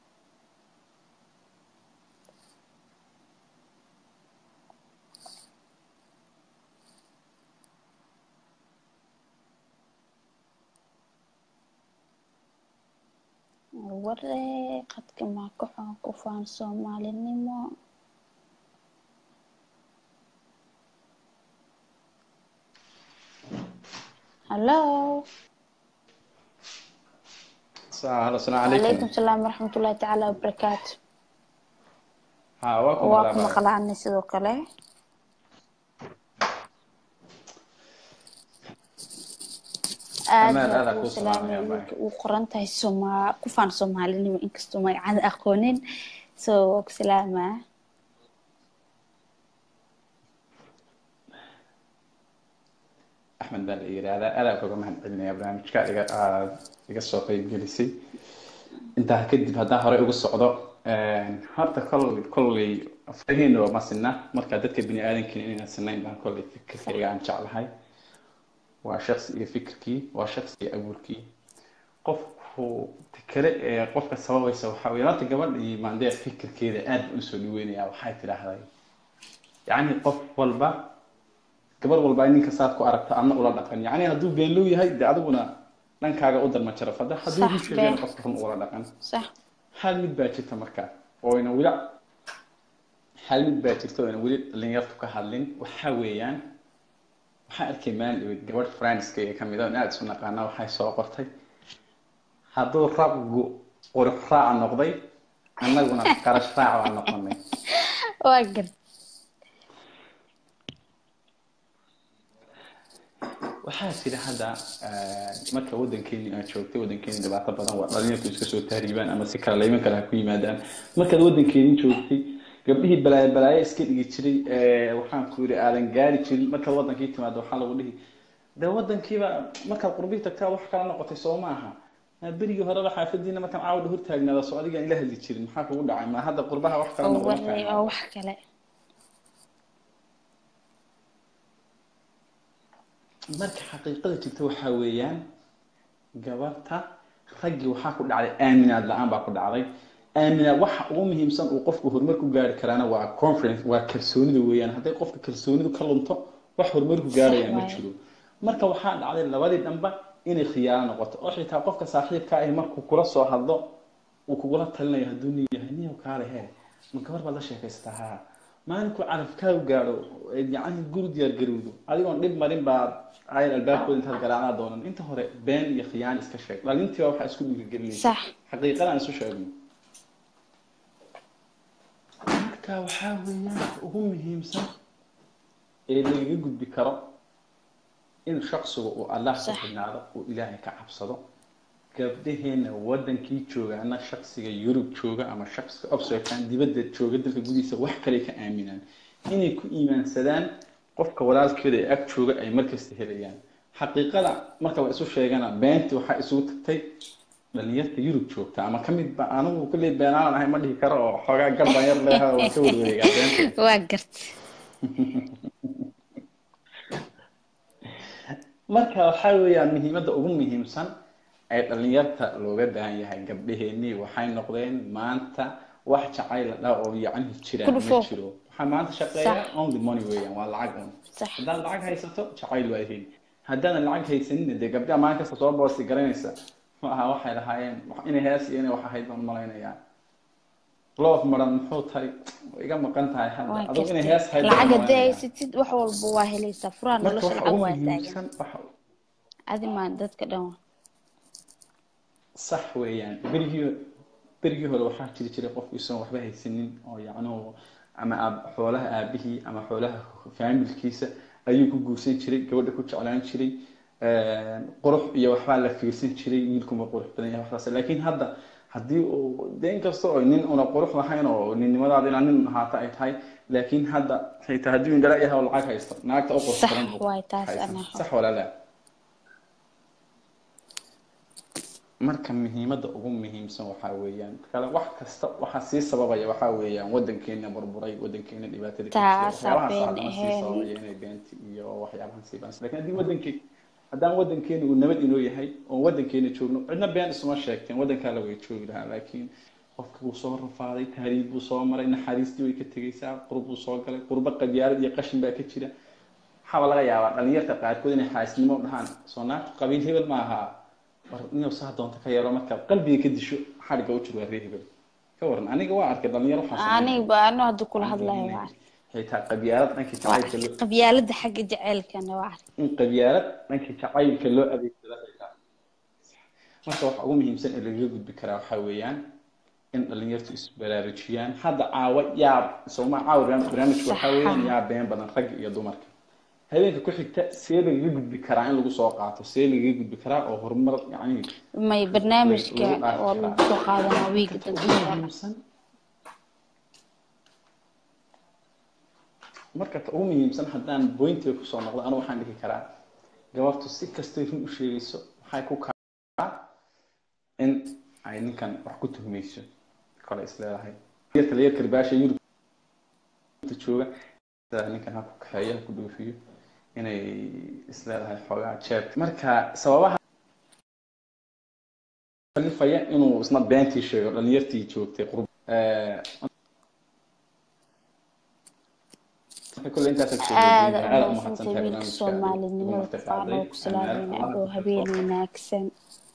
[SPEAKER 1] waree qadka ma ku xun kufaan Soomaalinimo hello
[SPEAKER 13] السلام عليكم.
[SPEAKER 1] وعليكم السلام ورحمة الله تعالى وبركاته.
[SPEAKER 13] واكم
[SPEAKER 1] مقلعني سيدو كله.
[SPEAKER 13] أهلا وسهلا
[SPEAKER 1] وقرنت هاي السما كفان Soomaali nimo inkastoo magacada aqoonin soo salaama
[SPEAKER 13] أحمد بن هذا ألا كوجا محمد علمي برنامج كذا iga soo qayb gelisay inta kadib haddaan hore ugu socdo horta kolley farihiina waa ma sinna marka dadka bini aadamkiina inaynan sinayn baan kolley fikirkayga aan jeclahay waa shakhsi iyo fikirkii waa shakhsi iyo abuurkii qofku kale ee qofka sababaysa waxaa weeye horta gabadhii maandee fikirkeeda aad u soo dhaweynayaa waxay tidhaahday yacni qof walba gabar walba ninka saad ku aragta adna ula dhaqan yacni hadduu beenlow yahay dee adiguna dhankaaga u darma jaro fada hadduu run sheegayna qofka run ula dhaqan hal mid baa jirta marka oo ina weli hal mid baa jirta oo ina weli dhalinyartu ka hadlin waxaa weeyaan waxaa arkay maalin gabadh franskayga ka mid ah aad isu naqaanaa waxay soo qortay hadduu raggu qurux raaca noqday annaguna qarash raac baa noqonay
[SPEAKER 1] waa gar
[SPEAKER 13] waxaa jira hadda marka waddankeeni aad joogtay waddankeeni dhibaato badan waa dhalinyartu iska soo tahriibaan ama si kala layman kale ha ku yimaadaan markaad waddankeeni joogtay gabdhihii balaayo iska dhigi jiray waxaan ku yidhi aadan gaari jirin markaad waddankii timaado waxaa lagu dhihi dee waddankiiba markaad qurbii tagtaa wax kala noqotay soo maaha berigii horeba xaafadiina markaan caawda hortaagnaada soo adigaan ila hadli jirin maxaa kugu dhacay ma hadda qurbaha wax kala noqon
[SPEAKER 1] wax kale
[SPEAKER 13] marka xaqiiqada jirta waxaa weeyaan gabarta raggii waxaa ku dhacday aaminaad la-aan baa ku dhacday aaminaad waxa ugu muhiimsan uu qofku horumar ku gaari karaana waa confidence waa kalsoonida weeyaan hadday qofka kalsoonidu ka lunto wax horumar ku gaaraya ma jiro marka waxaa dhacday labadii dhanba inay khiyaano noqoto oo xitaa qofka saaxiibka ah markuu kula soo hadlo uu kugula talinayo hadduu nin yahay nin kaale hee ma gabar baad la sheekaysataa haa maalinku carafkaa gaadho yacni guri diyaar garowdo adigoon dhib marin baa ayal albaabkooda intaad garaacnaa doonan inta hore been iyo khiyaan iska sheeg dhalintii waxaa isku dhiirigelinaysa xaqiiqadaan isu sheegno marka waxaa weeyaan ugu muhiimsan ee lagaga gudbi karo in shakhsigu uu allah ku xidhnaado uu ilaahay ka cabsado gabdhaheena waddankii jooga ana shakhsiga yurub jooga ama shakhsiga observan dibadda jooga dalka gudihiisa wax kale ka aaminaan inay ku iimaansadaan qofka walaalkeeda ee ag jooga ay markasta helayaan xaqiiqada marka la isu sheegana beentii waxaa isugu tagtay dhalinyarta yurub joogta ama ka mid ba anigu kulley beenaalan ahay ma dhihi karo oo xoogaa galban yar leeha waa ka warwareegaa beenta
[SPEAKER 1] waa gart
[SPEAKER 13] marka waxaa weeyaan muhiimadda ugu muhiimsan ay dhalinyarta looga baahan yahay gabdhaheenii waxay noqdeen maanta wax jacayl ah oo yacni jiraan ma jiro waxaa maanta shaqeeya only money weeyaan waa lacag un haddaad lacag haysato jacayl waa heli haddaadan lacag haysanin dee gabdhaha maalin kasta soo boosti garanaysa ma aha waxay lahaayeen inay hees iyo inay wax ahayd baan malaynayaa loof maran muxuu tahay iga maqan tahay hadda adigu inay hees hayd
[SPEAKER 1] lacag haddii haysatid wax walba waa helaysaa furaan nolosha lacag waa taagan adi maan dadka dhan
[SPEAKER 13] صح ويان بريجي هو waxaa jiri jiray qofku isoo waxba haysanin oo yacni ama xoolaha aabihi ama xoolaha familkiisa ayuu ku guursan jiray gabadha ku jeclaan jiray qurux iyo waxba la fiirsan jiray wiilku ma qurux badan yahay waxaas laakiin hadda hadii uu deen kasto oo nin una qurux lahayn oo ninnimadaada in nin haata ay tahay laakiin hadda xitaa hadii indhala yahay oo lacag haysto naagta oo qurux badan sax wala la marka muhiimadda ugu muhiimsan waxaa weeyaan kala wax kasta waxa sii sababaya waxaa weeyaan waddankeena burburay waddankeena dhibaatada inay beenti iyo waxyaabahan sii baan laakiin haddaan waddankeena uu nabad inoo yahay oo waddankeena joogno cidna been isuma sheegteen waddankaa la way joogi lahaa laakiin qofka buu soo rafaaday taariikh buu soo maray naxariistii way ka tegaysaa qurb buu soo galay qurbo qabyaalad iyo qashin baa ka jira waxaa laga yaabaa dhalinyarta qaarkood inay xaasnimo dhahaan soo naagta qabiil hebel ma aha inuu saa doonto ka yeelo marka qalbiga ka disho xariga u jiro waa reehbel ka waran aniga waa arkay dhalinyaro waxaa
[SPEAKER 1] aniga ano hadda kula hadlayo waa
[SPEAKER 13] xitaa qabyaalad dhankii jacaylka loo
[SPEAKER 1] qabyaalada xagga jacaylkana waa
[SPEAKER 13] in qabyaalad dhankii jacaylka loo adeegsado marka waxa ugu muhiimsan ee laga gudbi karaa waxaa weeyaan in dhalinyartu isbaraarujiyaan hadda caawa yaab sooma caawa barnaamijku waxaa weeyaan yaab been badan rag iyo dumarka habeenka ku xigta see lagaga gudbi karaa in lagu soo qaato see lagaga gudbi karaa oo horumar yacni
[SPEAKER 1] may barnaamijka oo lagu soo qaadanaa wiiga dadka
[SPEAKER 13] marka ugu muhiimsan haddaan bointiga kusoo noqdo anu waxaan dhihi karaa gabartu si kastay run u sheegayso waxay ku kaa in ay ninkan wax ku tuhmayso kale isleedahay yar karbaasha yurubta jooga ninkan ha ku kaxeeyo ha ku dhoofiyo inay isleedahay xoogaa jeeb marka sababaha kalifaya inuu isna beentii sheego dhalinyartii joogtay qurb كل انت تكتب
[SPEAKER 1] هذا ما سنت ويلك Soomaali nimada qaano ku salaameyna abo habeen wanaagsan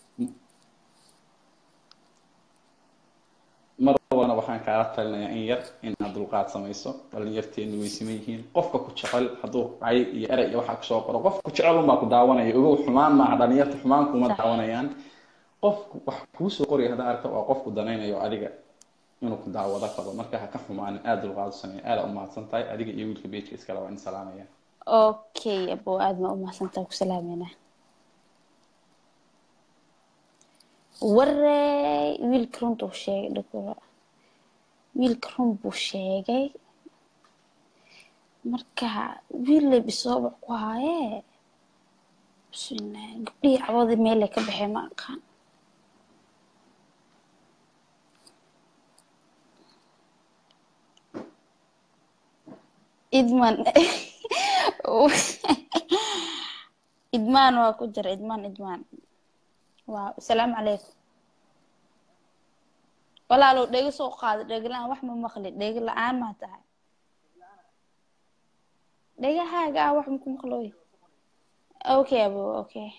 [SPEAKER 13] mar walbana waxaan kaala talinayaa in yar inaad dulqaad samayso dhalinyarteenu way siman yihiin qofka ku jecel hadduu cay iyo erey iyo waxa ku soo qoro qofka ku jecel unbaa ku daawanaya ogow xumaan maaha dhalinyarta xumaan kuma daawanayaan qofku wax kuu soo qoraya haddaa arka waa qofku danaynayo adiga inuu ku daawado qabo marka ha ka xumaanin aad dulqaad u samee aad u mahadsan tahay adiga iyo wiilka beejka iskala waa in salaamaya
[SPEAKER 1] okay abo aad ma u mahadsan tahay ku salaameynaa warre wiilka runta uu sheegay dhakura wiilka run buu sheegay marka wiil lay bisoobac ku haayee gabdhihii cawadii meelay ka baxeen ma aqaan idmaan waa ku jira idmaan waaw assalaamu calaykum walaalow dhega soo qaado dhega la-aan wax ma maqli dhega la-aan maa tahay dhegahaaga ah wax ma ku maqlooy okay abo okay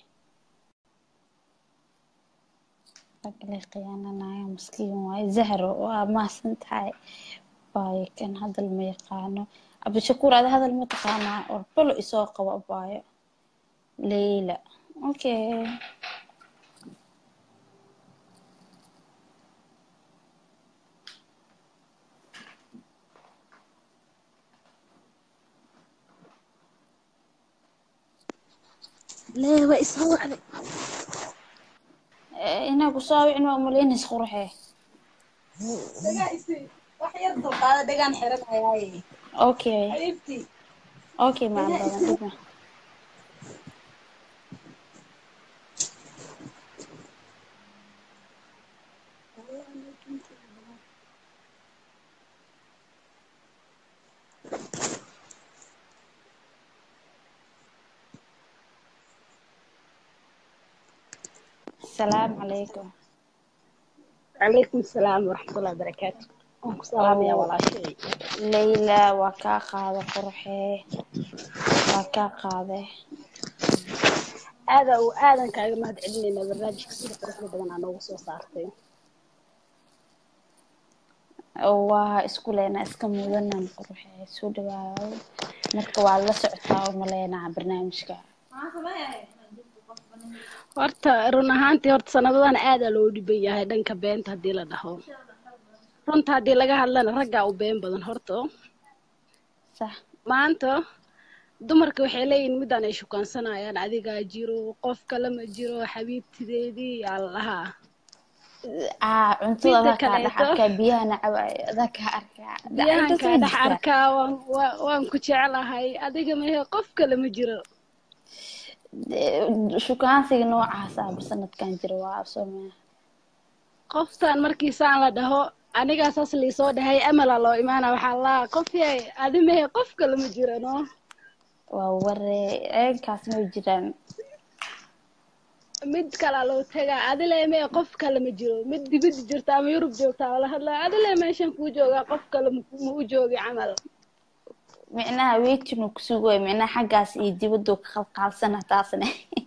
[SPEAKER 1] ragale khiyaananaya maskiin waaye zahro waa mahadsan tahay waayo kan hadal ma yaqaano cabdishakuur ada hadal ma taqaanaa warbalo isoo qabo abaayo leyla okay
[SPEAKER 14] ليه واسمه علي
[SPEAKER 1] إنك صاوي إنه أمولين يسخرحه
[SPEAKER 14] دقايسي وحير دقاء دقان حيرتها ياي
[SPEAKER 1] أوكي
[SPEAKER 14] حبيبتي
[SPEAKER 1] أوكي مع بعض السلام عليكم
[SPEAKER 14] عليكم السلام ورحمة الله وبركاته السلام يا ولا شيء
[SPEAKER 1] ليلى وكا قاده قرحي وكا قاده
[SPEAKER 14] هذا وآذن كاغا ما دعلينا برنامج كسير قرح بدن أنا وصو صارتين
[SPEAKER 1] waa isku leena iska mudanaan qurxay soo dhawaado marka waa la socotaa oo maleena barnaamijka
[SPEAKER 14] horta run ahaantii horta sanadadan aad loo dhiban yahay dhanka beenta hadii la dhaho runta hadii laga hadlana ragga u been badan horta
[SPEAKER 1] sax
[SPEAKER 14] maanta dumarka waxay leeyihiin midaan ay shukaansanayaan adiga jiro qof kale ma jiro xabiibtideedii allaha
[SPEAKER 1] cuntada ka dhaxarka biyana adaka arkaa
[SPEAKER 14] biyaha dhaxarka waan ku jecelahay adiga ma qof kale ma jiro
[SPEAKER 1] shukaansiga noocaas ah sanadkan jiro waa Soomaaliya
[SPEAKER 14] qoftaan markiisaan la dhaho aniga saas li soo dhahay amala loo imaana waxa la qof yahay adime qof kale ma jirano
[SPEAKER 1] waa warre kaas ma jiraan
[SPEAKER 14] mid kala loo taga adile ma qof kale ma jiro mid dibad jirta ama Yurub joogta wala hadla adile meeshan ku jooga qof kale ma u joogi camal
[SPEAKER 1] معناها ويتشنو كسوغوي معناها حقاس يديبدو كخلقالسنا تاسنا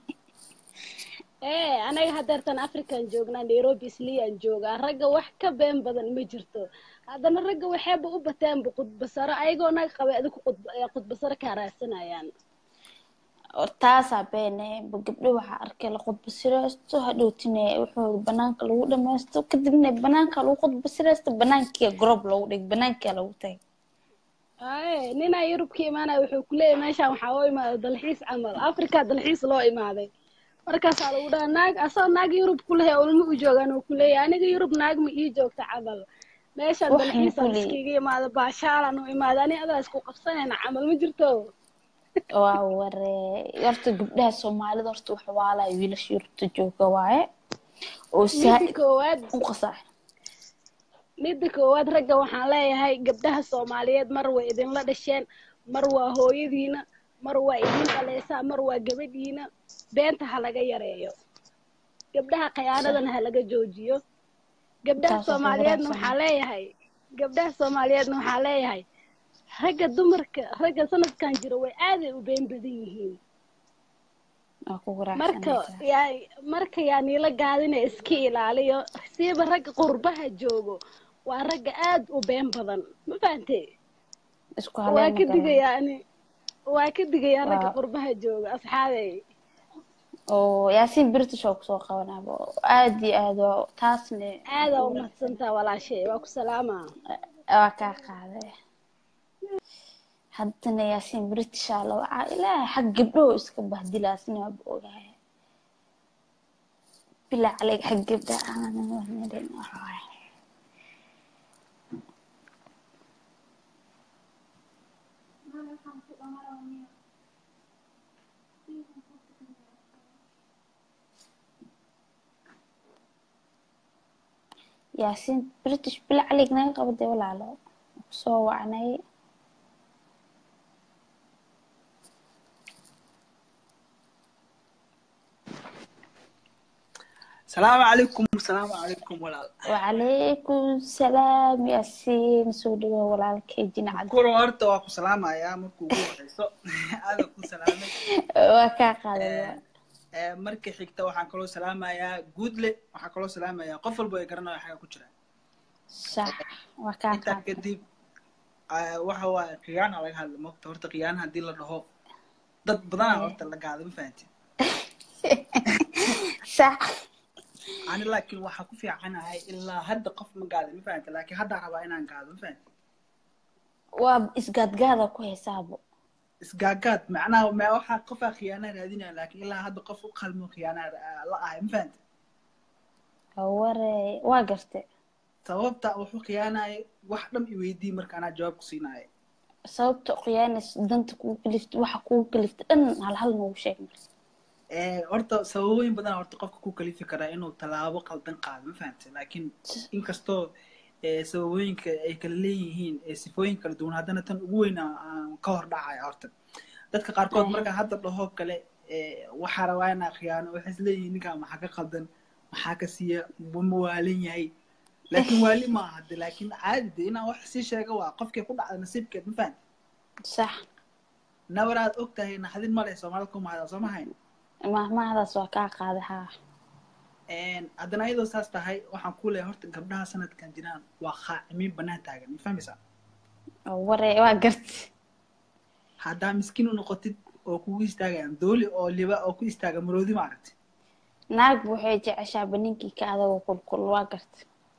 [SPEAKER 14] anaga hadeertan african joognaa Nairobi isliyan joogaa ragga wax ka been badan ma jirto hadana ragga waxayba u bataan qudbasara ayagoo naga qabay adigu qudbasara ka raadsanayaan
[SPEAKER 1] taasa beene gabdho waxa arkay la qudbasiraysto hadhowtine wuxuu banaanka lagu dhameysto kadibna banaanka lagu qudbasiraysto banaanka group lagu dhig banaanka lagu tagay
[SPEAKER 14] nina Yurubka imaanay wuxuu ku leeyahay meeshan waxa oo imaado dalxiis camal Afrika dalxiis loo imaaday markaas lagu dhahay naag asoo naag Yurub ku leeyahay ulma u joogan oo ku leeyahay aniga Yurub naag ma ii joogta camal meeshan dalxiis iskiga imaado baashaalan u imaado ani adaa isku qabsanayna camal ma jirto
[SPEAKER 1] waa warre horta gabdhaha Soomaalida horta wax waalay wiilasha Yurubta jooga waaye oo saad u qasaay
[SPEAKER 14] midda koowaad ragga waxaan leeyahay gabdhaha Soomaaliyeed mar way idinla dhasheen mar waa hooyadiina mar waa idin dhaleysaa mar waa gabadhiina beenta ha laga yareeyo gabdhaha khiyaanadana ha laga joojiyo gabdhaha Soomaaliyeedna waxaa leeyahay ragga dumarka ragga sanadkan jira way aad u been badan yihiin marka yaa niila gaadina iska ilaaliyo siiba ragga qurbaha joogo waa ragga aad u been badan ma fahantay waa ka digayaa ragga qurbaha jooga asxaabey
[SPEAKER 1] yaasiin British oo kusoo qabanaba aad iyo aad taasne
[SPEAKER 14] aad u mahadsantaa walaashay waa ku salaamaa
[SPEAKER 1] waa ka qaaday haddana yaasiin British loo ilaa xaq gabdho iska bahdilaasna waa ogahay bilaa calayg xaq gabdha aan wahnayn yaasiin British bilaa calayg naga qabday walaalo soo wacnay
[SPEAKER 15] السلام عليكم ولا
[SPEAKER 1] وعليكم السلام ياسين سودو ولا الكيجين عاد
[SPEAKER 15] كورو هرتا واكو سلام يا مركو هيسو هذا كو سلامي
[SPEAKER 1] وكا قادة
[SPEAKER 15] markii xigta waxaan kaloo salaamayaa guudle waxaan kaloo salaamayaa qof walba ay garanaya waxa ku jira
[SPEAKER 1] sax waka
[SPEAKER 15] inta kadib waxa waa qiyaana laga hadlo moqto horta qiyaana hadii la dhaho dad badan horta la gaado ma fahantin
[SPEAKER 1] sax
[SPEAKER 15] أنا لكن واحد كوفي عنها إلا هاد قف مقادة ما فهمت لكن هاد ربع أنا قادة ما فهمت
[SPEAKER 1] وإسقاط قادة كوي حسابه
[SPEAKER 15] إسقاط معناه ما واحد قف خيانة هذين لكن إلا هاد قف قلم خيانة لا ما فهمت
[SPEAKER 1] وري واقفت
[SPEAKER 15] صوبت أو خيانة واحد لم يودي مركنا جواب قصيناي
[SPEAKER 1] صوبت خيانة دنت كوكلفت واحد كوكلفت إن على هالمو شيء
[SPEAKER 15] horta sababooyin badan horta qofka ku kalifi karaa inuu talaabo qaldan qaado ma fahantay laakiin inkastoo sababooyinka ay kala leeyihiin sifooyin kala duwan haddana tan ugu weyn aan ka hor dhacaya horta dadka qaarkood marka hadda dhaho kale waxaa rabaa inaa khiyaano waxay isleeyihiin ninkaa maxaa ka qaldan maxaa ka siiya ma waalin yahay laakiin waali ma aha de laakiin caadi de inaan wax sii sheego waa qofkay ku dhacda nasiibkeed ma fahantay
[SPEAKER 1] sax
[SPEAKER 15] nabaraad og tahay naxdin male soomaalida ku mahada soo ma hayn
[SPEAKER 1] ما هذا سواء قاعدها
[SPEAKER 15] haddana iyadoo saas tahay waxaan ku leeyahay horta gabdhaha sanadkan jiraan waa qaacimiin banaan taagan ma fahmaysaa
[SPEAKER 1] waree waa gart
[SPEAKER 15] haddaa miskiin u noqotid oo kugu istaagayaan dooli oo liba oo ku istaaga maroodi ma aragti
[SPEAKER 1] naag waxay jeceshaa baninkii ka adagoo kulkul waa gart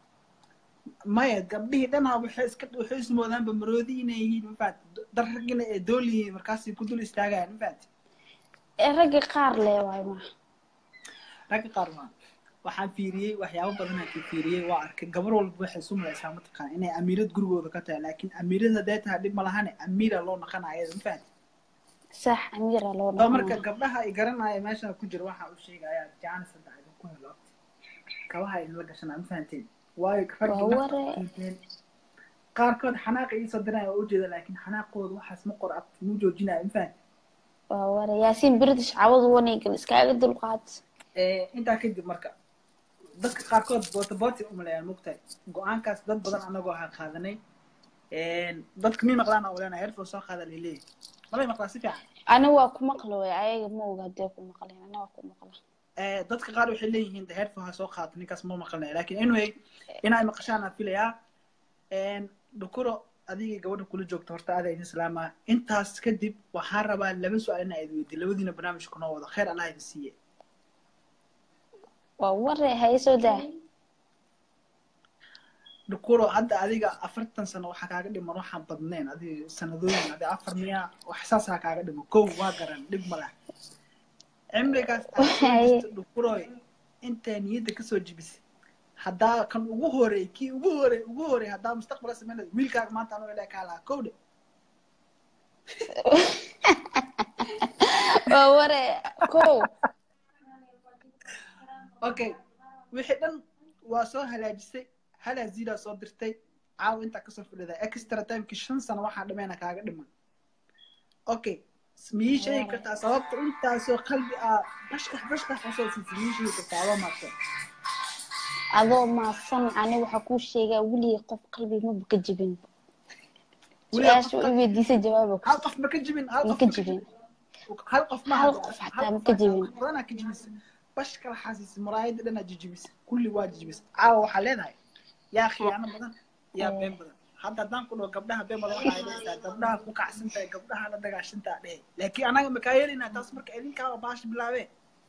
[SPEAKER 15] maya gabdhihii dhanaa waxay ismoodaanba maroodi inay yihiin ma fahanti dar raggina ee dooli yihiin markaasay ku dul istaagayaan ma fahanti
[SPEAKER 1] ragga qaar leewaay ma
[SPEAKER 15] ragga qaar ma waxaan fiiriyey waxyaabo badan aan fiiriyey waa arkay gabar walba waxay isu malaysaa mataqaan inay amiirad gurigooda ka tahay laakiin amiirada hadday tahay dhib ma lahane amiira loo naqanayo ma fahanti
[SPEAKER 1] sax amiira loo naqanayo
[SPEAKER 15] marka gabdhaha ay garanaya meesha ku jira waxa uu sheegayaa jaanis hadda ay ku helo kabaha ay la gashanaa ma fahanteen waayo ragga qaarkood xanaaqi iyo sadinaya oo u jeeda laakiin xanaaqooda waxaas ma qor abti mu joojinayo ma fahanti
[SPEAKER 1] ورا ياسين British عوض ونيجل إسكاعد دلقات
[SPEAKER 15] أنت أكيد مركا dadka qaarkood booti u maleeyaan mugtay go'aankaas dad badan anagoo qaadnay dadka mi maqlaan oo leena heerfo soo qaada leeyahay malay maqlaa si fiican
[SPEAKER 1] ana waa ku maqlay ayaga ma ogaadee ku maqlay ana waa ku maqlay
[SPEAKER 15] dadka qaar waxay leeyihiin heerfo ha soo qaad ninkaas ma maqlay laakiin anyway inay maqashaan filayaa dhukuro adiga gabadha kula joogto horta aad idin salaama intaas kadib waxaan rabaa laba su'aal in ay weydiin labadiina barnaamijka noo wada khayr Allah idin siiye
[SPEAKER 1] waa waree hayso daa
[SPEAKER 15] dhukuro hadda adiga 40 sano waxa kaaga dhiman waxaan badnayn adiga sanadooyin adiga 4 miya wax saas kaaga dhiman kow waa garan dhib ma laha cimrigaas dhukuro inta niyada ka soo jibisay haddaa kan ugu horeey kii ugu horeey haddaa mustaqbal sameynay wiilkaaga maanta anoo ilaa kala kowde
[SPEAKER 1] ware kow
[SPEAKER 15] okay wixii dhan waa soo halaajisay halaa ziidaa soo dirtay caawa intaa kasoo fadhidaa extra timekii 5 sano waxaa dhameena kaaga dhiman okay miyii sheegi kartaa sababta intaasoo qalbi bashkax kasoo siisay miyii sheegi kartaa adoo maadsan
[SPEAKER 1] adoo maasan ani waxa kuu sheegaa weligay qof qalbi ma ka jibin
[SPEAKER 15] weligaa
[SPEAKER 1] su-aasha i weydiisay jawaaba
[SPEAKER 15] hal qof ma ka jibin hal qof ma
[SPEAKER 1] xataa ma ka jibin
[SPEAKER 15] badanaa ka jibisa bashkala xasiis muraayada dhanaa jijibisa kulli waa jijibisa caawa waxaa leedahay yaa khiyaano badan yaa been badan hadda haddaan ku dhaho gabdhaha been badan waxaa dhehaysaa gabdhaha ku kacsantahay gabdhaha la dagaashantaa dhehe laakiin anaga makaa yeelinaa taas marka idinkaaba baash bilaabee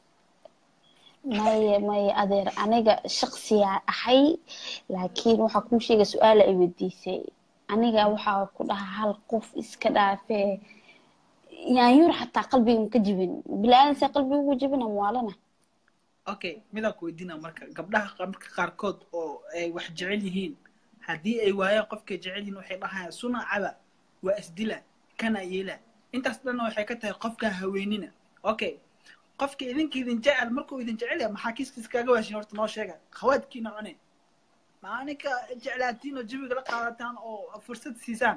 [SPEAKER 1] maya adeer aniga shaqsiyaa ahay laakiin waxaa kuu sheegay su-aala ay weydiisay aniga waxaa ku dhaha hal qof iska dhaafee yaanyuur xataa qalbiga ma ka jibin bilaadan see qalbiga ugu jibina mwaalana
[SPEAKER 15] okay midaan ku weydiina marka gabdhaha marka qaarkood oo ay wax jecel yihiin haddii ay waayaan qofkay jecel yihiin waxay dhahayaan suna caba waa isdila kana yeela intaas dhanna waxay ka tahay qofkaa haweenina okay qofka idin jecel markuu idin jecel yahay maxaa kiiskiis kaaga waashin horta noo sheega khawaadkiina cune maaninka jeclaatiin oo jawiga la qaadataan oo fursad siisaan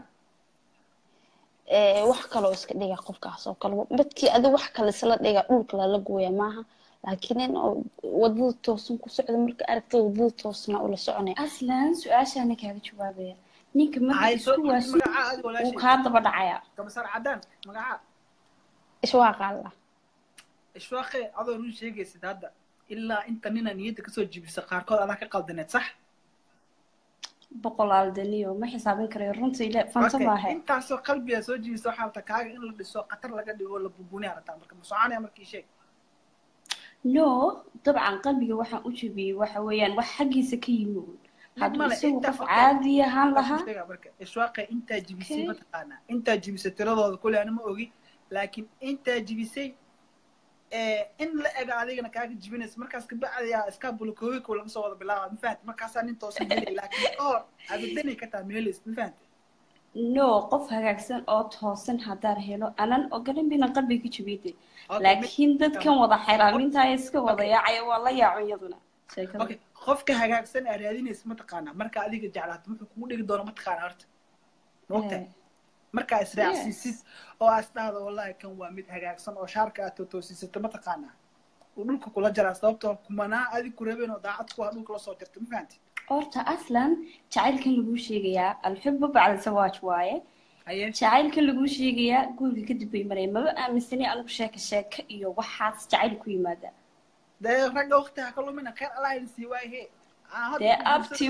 [SPEAKER 1] wax kaloo iska dhiga qofkaas oo kale dadkii adiga wax kale isla dhiga dhulka lala gooya maaha laakiin in wadada toosan ku socda marka aragtay wadada toosna ula soconay
[SPEAKER 16] aslan su-aashaana kaaga jawaabaya ninka marka isku waaso uu kaa daba dhacaya
[SPEAKER 15] kabasar cadaan magaca
[SPEAKER 1] ishwaaqaala
[SPEAKER 15] ishwaaqe adoo run sheegaysid hadda ilaa inta nina niyadda kasoo jibisa qaarkood adaa ka qaldaneed sax
[SPEAKER 16] boqolaal daniyo ma xisaabin karayo runta ile fanta maahe
[SPEAKER 15] intaasoo qalbiga soo jibisa waxaa rabta kaaga in la dhiso khatar laga dhigo la bubuniya rabtaa marka masoconaya markii sheeg
[SPEAKER 16] no dabcan qalbiga waxaan u jibiyey waxa weeyaan wax xaggiisa ka yimi hadduu isagu qof caadi ahaan lahaa
[SPEAKER 15] ishwaaqe intaa jibisay mataqaanaa intaa jibisay tiradooda kule ani ma ogi laakiin intaa jibisay in la ega adigana kaaga jibinaysa markaas kabacdiyaa iska bulokooyinka laga soo wada bilaaba ma fahanti markaasaa nin toosan gelay laakiin kahor abadanay ka taha meelays ma fahanti
[SPEAKER 16] no qof hagaagsan oo toosan haddaan helo anan ogolan binan qalbiga ka jibiyde laakiin dadkan wada xiraaminta iska wada yaacaya waa la yaacun iyaduna
[SPEAKER 15] okay qofka hagaagsan aa raadinaysa mataqaanaa marka adiga jeclaato muxuu kugu dhigi doona mataqaanaa horta maogtahay markaa israacsiisid oo aas dhahdo wallahi kan waa mid hagaagsan oo shaarka aad toosiisato mataqaanaa uu dhulka kula jaraa sababtoo kumanaa adig ku rabeen oo daacad ku dhulka la soo jirta ma fahanti
[SPEAKER 16] horta aslan jacaylkan laguu sheegayaa alxubu bacda zawaaj waaye jacaylkan laguu sheegayaa guriga kadib bay mareen maba aaminsani anigu sheeka iyo waxaas jacayl ku yimaada
[SPEAKER 15] dee ragga waqtiha ka lumina khayr allah idin sii waaye
[SPEAKER 16] dee abti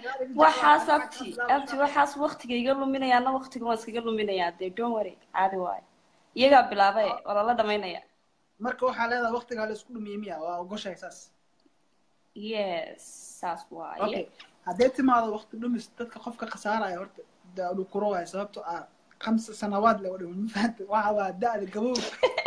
[SPEAKER 16] waxaas waqtigayga luminayaana waqtiga waan iskaga luminayaa dee don't worry caadi waaye iyagaa bilaabay oo lala dhamaynaya
[SPEAKER 15] marka waxaa leedahay waqtigaa la isku dhumiyey miya waa ogoshahay saas
[SPEAKER 16] yes saas waaye
[SPEAKER 15] okay haddee timaado waqti dhumis dadka qofka khasaaraya horta da-du kuro waaye sababto 5 sanawaad le odhan ma fahanta waxa waa da-da gabow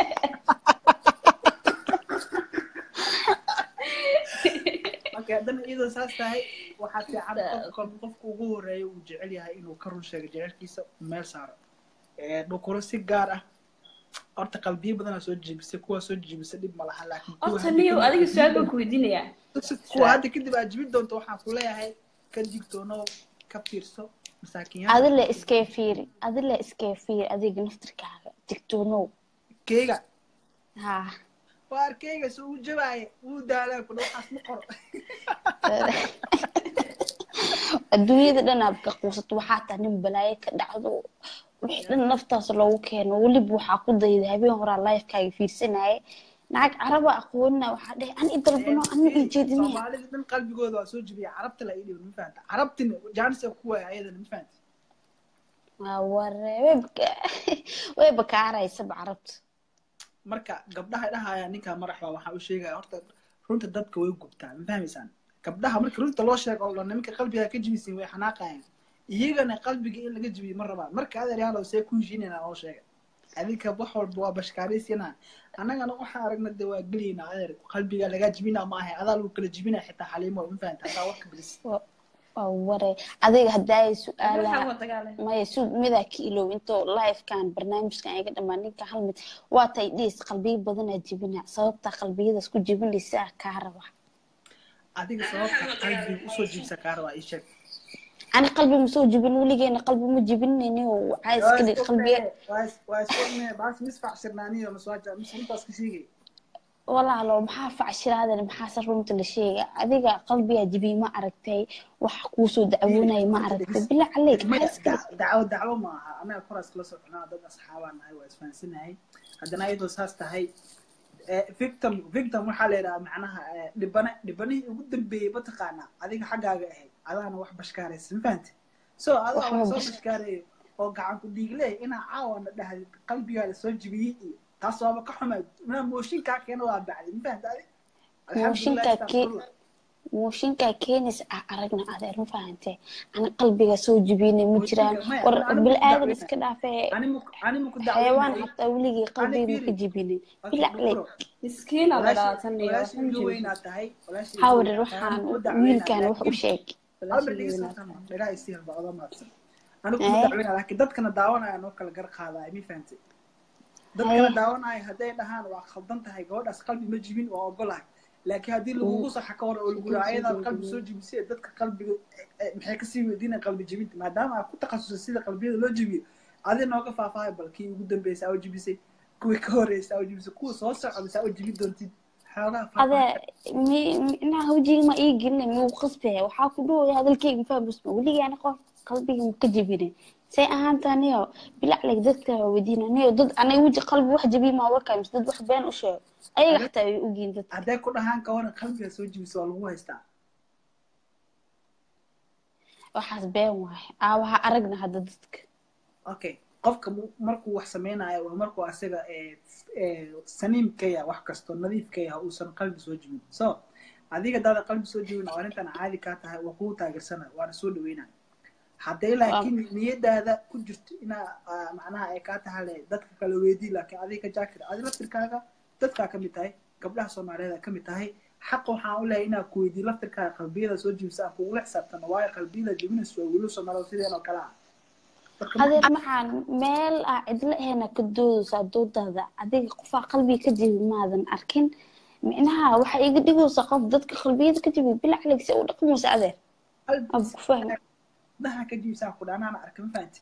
[SPEAKER 15] haddana iyadoo saas tahay waxaa fiican qofka ugu horeeya uu jecel yahay inuu ka run sheego jecelkiisa meel saaro dhukuro si gaar ah horta qalbiyo badanaa soo jibisay kuwaa soo jibisay dhib ma laha laakiin
[SPEAKER 16] horta niyo adiga su-aal baan ku weydiinayaa
[SPEAKER 15] kuwa hadda kadib aad jibin doonto waxaan ku leeyahay ka digtoono ka fiirso masaakiinyaal
[SPEAKER 1] adile iskee fiiri adiga naftirkaaga digtoonow
[SPEAKER 15] keega
[SPEAKER 1] ha
[SPEAKER 15] waa arkeyga si uu jabaaye wuu daalaa ku waxaas ma qoro
[SPEAKER 1] adduunyada dhan aad ka quusato waxaa taa nin balaayo ka dhacdo wixii dhan naftaas loogu keeno weliba waxaa ku dayda habeen horaa lifekaaga fiirsanaaye nacag caraba aqoonina waxaa dhehe an idalbano an ijeedinaya
[SPEAKER 15] soomaalida dhan qalbigooda waa soo jibiya carabta la idhiban ma fahanta carabtina jaanisa ku waaya ayadana ma fahanta
[SPEAKER 1] ware way bakaaraysaba carabta
[SPEAKER 15] marka gabdhaha dhahaya ninka marax baa waxaa u sheegaya horta runta dadka way gubtaa ma fahmaysaan gabdhaha marka runta loo sheego oo nimanka qalbiga ka jibisay way xanaaqayaan iyagana qalbiga in laga jibiyo ma rabaan marka adeeryaalo see ku heshiinayna loo sheega adinka wax walba waa bashkaaraysina annagana waxaan aragnay dee waa gelayna adeer qalbiga laga jibinaa ma ahay adaa lagu kala jibinaa xitaa xaliimo ma fahanta hadaa warka bilis
[SPEAKER 1] ware adiga haddaay su-aalaha maya midaa ka ilow intoo livekan barnaamijkan iga dhamaan ninka hal mid waa tay dhiis qalbiyo badanaa jibina sababtaa qalbiyadaas ku jibinaysaa kaa raba
[SPEAKER 15] adiga sababta qalbiga usoo jiibsa kaara waa ii sheeg
[SPEAKER 1] أنا قلبي مسوي جبن ولقي أنا قلبي مو جبنني وعايز كذا قلبي
[SPEAKER 15] وايس باش مسفع شرنانية مسواجة مش انت اسكشيجي
[SPEAKER 1] والله لو محافظ عشر هذا المحاسر رمت الشيء هذيك قلبي أجيبي ما عرفتي وحكوسو دعونا ما عرفتي بالله عليك عايز كذا
[SPEAKER 15] دعوة معها أنا فرص كلا سبحنا ضد أصحابنا هاي واسفانسنا هاي عندنا أيضا ساستا هاي فيكتم وحالة معناها لبني قدام بتقانا هذيك حاجة هاي أنا واحد بشكاري فهمت سو هذا واحد بشكاري وقعان كديق ليه أنا عاون ده قلبي على سوج بيه تصوب كحمد أنا موشين كأنه بعد فهمت
[SPEAKER 1] موشين كينس أرجنا هذا مو فهمته أنا قلبي سوج بيني مجرم بالآدم كده في حيوان حتى ولقي قلبي مكجبيني بالله عليك
[SPEAKER 16] مسكينة ولا تنيا
[SPEAKER 1] حاول روحان ويل كان روح وشيك
[SPEAKER 15] أنا كنت دعونا لكن دتكنا دعونا أنا وكل جرق هذا مي فهمتي دتكنا دعونا هدايا لهان وخلطنتها هاي جود أس قلبي مجبين وأقولها لكن هذه اللي هو صح كور أقول أيضا قلبي سوجي بسيط دتك قلبي محكسي ودينا قلبي جبين ما دام كنت تخصص سيد قلبي لو جبي هذا نوقف فاي بالكي قدام بيس أو جبي سي كوي كوريس أو جبي سي كوي صوص أو بس أو جبي دونتي
[SPEAKER 1] هذا أنا هو جي ما يجي لي مو خصبه وحاكلوه هذا الكيك مفهم اسمه ولي يعني قلبي مكجبيني سي أهم تانية بلا عليك ضدك ودينا نيو ضد أنا يوجي قلبي واحد جبي ما وكا مش ضد واحد بين وشيء أي حتى يوجين ضد
[SPEAKER 15] هذا كل هان كون قلبي سوجي بسؤال هو يستع
[SPEAKER 1] وحاسبين واحد أو أرجنا هذا ضدك
[SPEAKER 15] أوكي qofka markuu wax sameeynayo waa markuu asaga saniimkaya wax kasto nadiifkaya uusan qalbi soo jibin so adiga dada qalbi soo jibin oo arintan caadi ka tahay waa ku taageersana waana soo dhaweynaa haday laakiin niyadaada ku jirto ina macnaha ay ka tahay dadka kala weydii laakiin adiga jaakir adiga laftirkaaga dadka ka mid tahay gabdhaha Soomaaliyeed ka mid tahay xaq waxaan u leeyahay inaa ku weydii laftirkaaga qalbiyada soo jibisa ku ula xisaabtana waa qalbiyada jibinayso wiilu Soomaaliyeed sideen oo kala
[SPEAKER 1] هذا معان ميل عدل هنا كدوز صدود هذا هذيك قفا قلبي كجيب ماذا أركن منها وح يقدروا سقف ضدك قلبي كجيب بلا عليك سووا لكم مساعدة أبو فهم
[SPEAKER 15] ده كجيب ساقود أنا أركن فانت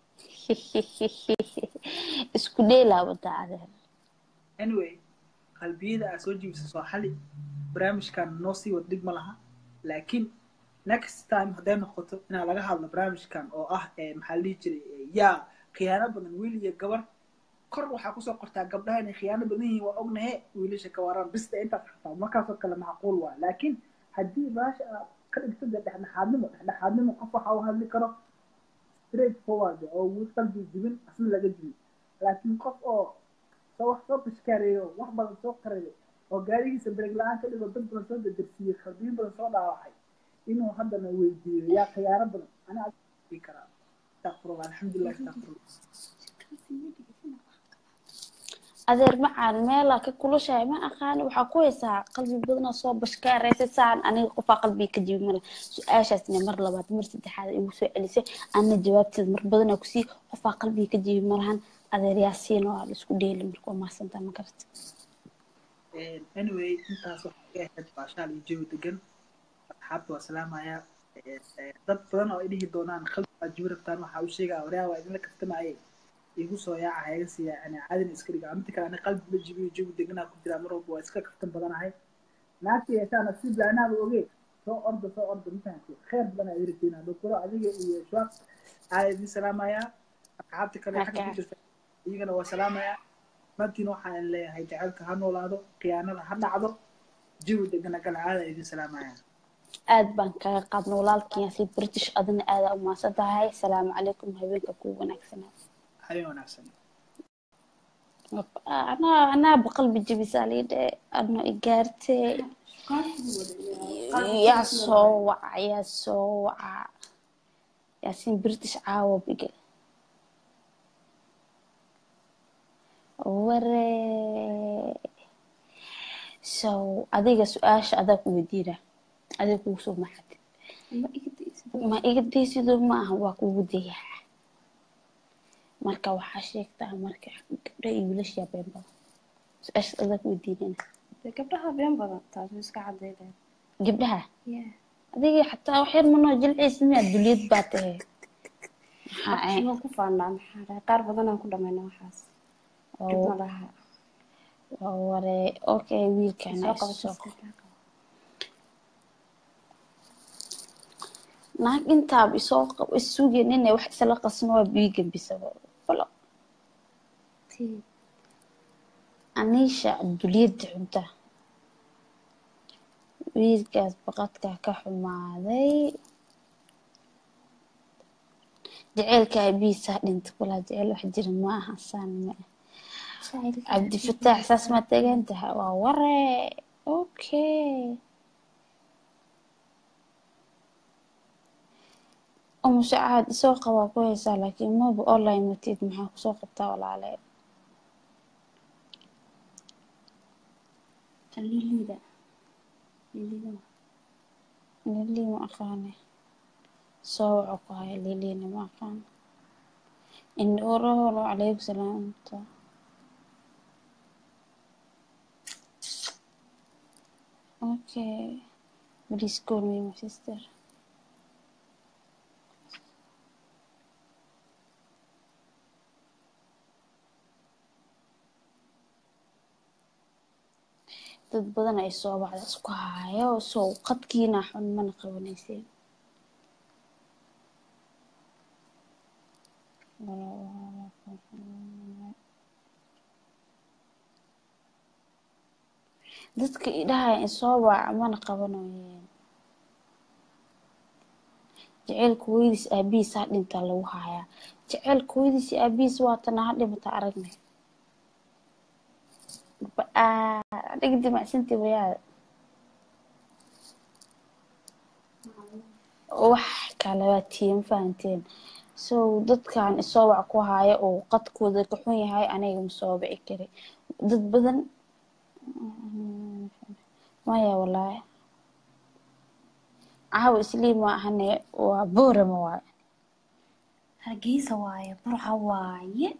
[SPEAKER 1] اسكوديلا وده هذا
[SPEAKER 15] anyway قلبي ده أسوجي بسوحلي برامج كان نصي ودق ملها لكن next time hadaynu qoto inaan laga hadlo barnaamijkan oo ah maxalli jiray yaa khiyaano badan wiil iyo gabar kor waxa ku soo qortaa gabdhaha inay khiyaano badan yihiin waa ognahay wiilasha ka waran bista inta xataa markaas oo kale macquul waa laakiin haddii baasha ka dhigto dhexdhexaadnimo qof waxa uu hadli karo straight forward oo wiil qalbi jibin asna laga jibin laakiin qof oo wax soo bishkareeyo wax badan soo qarayo oo gaarigiisa break la'aan ka dhigo dad badan soo darsiiyay qalbiin badan soo dhaawacay إنه هذا ما يودي يا خيار بدر أنا أقول كلام استغفر الله الحمد لله استغفر الله
[SPEAKER 1] أدير مع الميلا كل شيء ما أخاني وحكوي ساعة قلبي بدنا صوب بشكار رئيس ساعة أنا قفا قلبي كجيب مرة سؤاشتني مرة لبعض مرة تحاد يسوي لسه أنا جوابت مر بدنا كسي قفا قلبي كجيب مرة أدير ياسين وعلى سكوديل مركو ما سنت ما كرت
[SPEAKER 15] anyway أنت صح قاعد بعشان يجيو تجن حابة وسلام يا dad badan oo idhi doonaan khalad ajurtaan waxa uu sheegaa waraa waa idin la kaftamay igu soo yaaca hayga siya ana caadin iska dhiga amti kale ana qalbi la jibiyo jibu degnaa ku jira mar walba waa iska kaftan badanahay naagti yeeshaan nasiib laanaaba oge soo ordo intaanti khair badan ay yirtiina doctor adiga iyo shaq aadi salaamaya asxaabta kale xaq ku jirta iyagana waa salaamaya madin waxaan leeyahay jacaylka ha noolaado qiyaanada ha dhacdo jibu degnaa kala caada idin salaamaya
[SPEAKER 1] aad baan kaga qaadno walaalkii si British adna aad u maasadahay salaamu calaykum habeenka ku wanaagsan
[SPEAKER 15] hayo wanaagsan
[SPEAKER 1] ana baqalbi jibisaalid adna igaartay ya soo ya sin British caawo biga ware so adiga su'aasha adag weydiina adiga ku soo maxad ma igdaysido ma aha waa kugu dayaxa marka waxa sheegtaa marka gabdhaha iyo wiilasha been badan su'aasha adag weydiinayna
[SPEAKER 16] gabdhaha been badan taas iska cadeeyay
[SPEAKER 1] gabdhaha adiga xataa wax yar manoo jilciisa miyaad duliyad baa tahay
[SPEAKER 16] waxaan ku faanaa maxaa qaar badan aan ku dhamayna waxaas dhib ma laha
[SPEAKER 1] waa ware okay wiilkana naag intaaba isoo qabo isugeen inay wax isla qasno waa biigambisaba balo anisha duliyada cunta wiilkaas baqadka ka xumaaday jaceylka abiisa dhinta kulaa jecel wax jira ma aha saan ma cabdifataax saas ma tagan tahay waa ware okay musaacad isoo qabaa ku haysaa laakiin maba online matid maxaa kusoo qabtaa walaale lili ma aqaane soo waxa ku haya lilina ma aqaan indhoorahor calaykum salaamta okay please call me my sister dad badan ay soo baxda isku hayo soo qadkiina xun mana qabanaysay dadka idhaha in soo bax mana qabanayeen jaceylka hooyadiis aabihiis ha dhinta lagu hayaa jaceylka hooyadiis aabihiis waatana ha dhimata aragnay dhigdi macsanti wayaa wax kale waa tiin fahanteen so dadkan isoo wac ku haya oo qadkooda ka xun yahay aniga ma soo bici kari dad badan maya wallaahi caawa islii ma ahane waa boorama waaye
[SPEAKER 16] hargeysa waaye burca waaye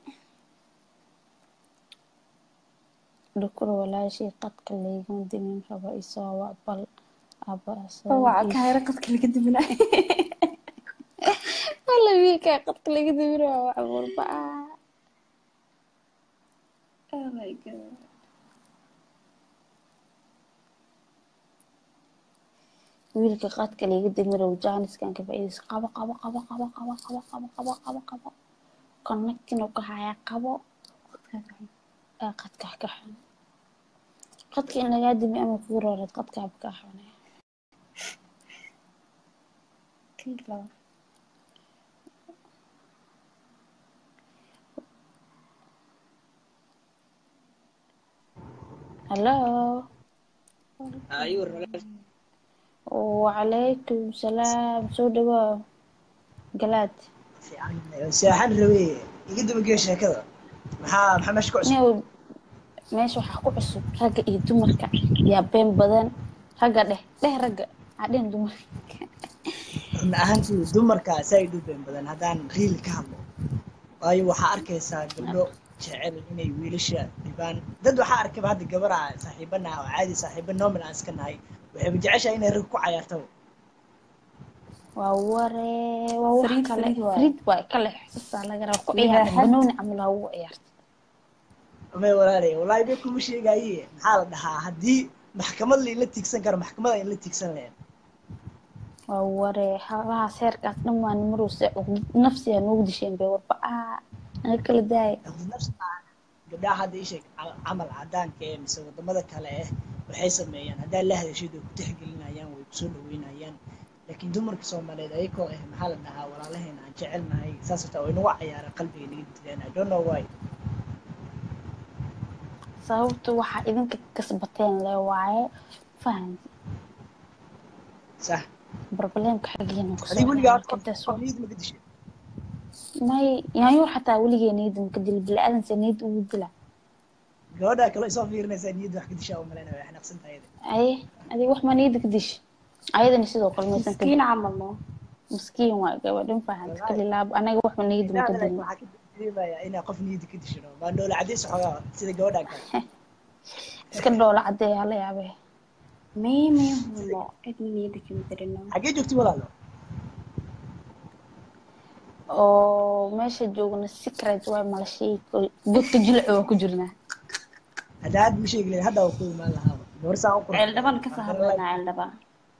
[SPEAKER 16] dhukuro walaashii qadka laygama dimin rabo isoo wac bal waa ka hayra qadka laga diminaa wala wiilka qadka laga diminaa waa walba oh my god wiilka qadka laga diminaa jaaniskan ka faa'iideys qabo connectin oo ka haya qabo qadka ka xun qadka in laga dimi ama ku roorad qadka ka xun hello وعليكم السلام سودوا قلاد
[SPEAKER 17] ساحن روي يقدم جيش هكذا maxaa meesha ku cusub
[SPEAKER 1] meesha waxa ku cusub ragga iyo dumarka yaa been badan ragga dheh ragga adin dumarka
[SPEAKER 17] ahantii dumarka saaid u been badan hadaan riil ka hadlo waayo waxa arkaysaa gabdho jecel inay wiilasha dhibaan dad waxa arkay hadda gabar saaxiibana oo caadi saaxiibo normal aan iska nahay waxay jeceshahay inay rag ku cayaarto
[SPEAKER 1] waa wax kale frid way kale xisaasaa laga rabo ku ciyaar banooni camal ugu ciyaarto
[SPEAKER 17] ama walaalay wallahi bay kuma sheegayeen maxaa la dhahaa hadii maxkamad la tiigsan karo maxkamada in la tiigsan lahayn
[SPEAKER 1] waa ware halaha seerkaas dhamaan maruse nafsiga noogu disheen bay warba anaga kala daay
[SPEAKER 17] gabdhaha hadda isheeg camal cadaanka ee mise wadamada kale waxay sameeyaan hadaa la hadashid oo ku tixgelinayaan way kusoo dhaweynayaan laakiin dumarka Soomaaliyeed ayagoo maxaa la dhahaa walaalaheena aan jecelnahay saas oo ay nagu ciyaaraan qalbiga naga dileen I don't know why
[SPEAKER 1] sababtu waxa idinka kasbateen le waaye faham
[SPEAKER 17] صح
[SPEAKER 1] problemka xageena ku
[SPEAKER 17] hadii waliga aad qofnid ma gadishay
[SPEAKER 1] may yaayo xataa waliga niyad ma kadil bil aadan sanid ugu dila
[SPEAKER 17] gabadha kale soo fiirinaysa niyad wax kadishaa oo maleena way xanaaqsan tahay
[SPEAKER 1] adi wax ma niyad kadish ayadana sidoo kale maysan
[SPEAKER 16] miskiin camal
[SPEAKER 1] miskiin waa gabadhan fahant kali laab anaga wax ma niyad ma kadil
[SPEAKER 17] ina qof niyad ka dishiro ma dhool cadeys xogaa sida gabadha kale
[SPEAKER 1] iska dhool cadey hala yaabay
[SPEAKER 16] مي هو ادني نيدك مدرنا
[SPEAKER 17] xagee joogti walaalo
[SPEAKER 1] oo meesha joogna secret way mala sheegi godka jilci waa ku jirnaa
[SPEAKER 17] hadda aad ma sheegi lahayd hadda waa ku imaan lahaa gabar saa u qurux
[SPEAKER 16] عيل
[SPEAKER 17] badan
[SPEAKER 16] دبان كسر
[SPEAKER 17] waa garan
[SPEAKER 16] هذا
[SPEAKER 17] lahayd
[SPEAKER 16] عيل دبان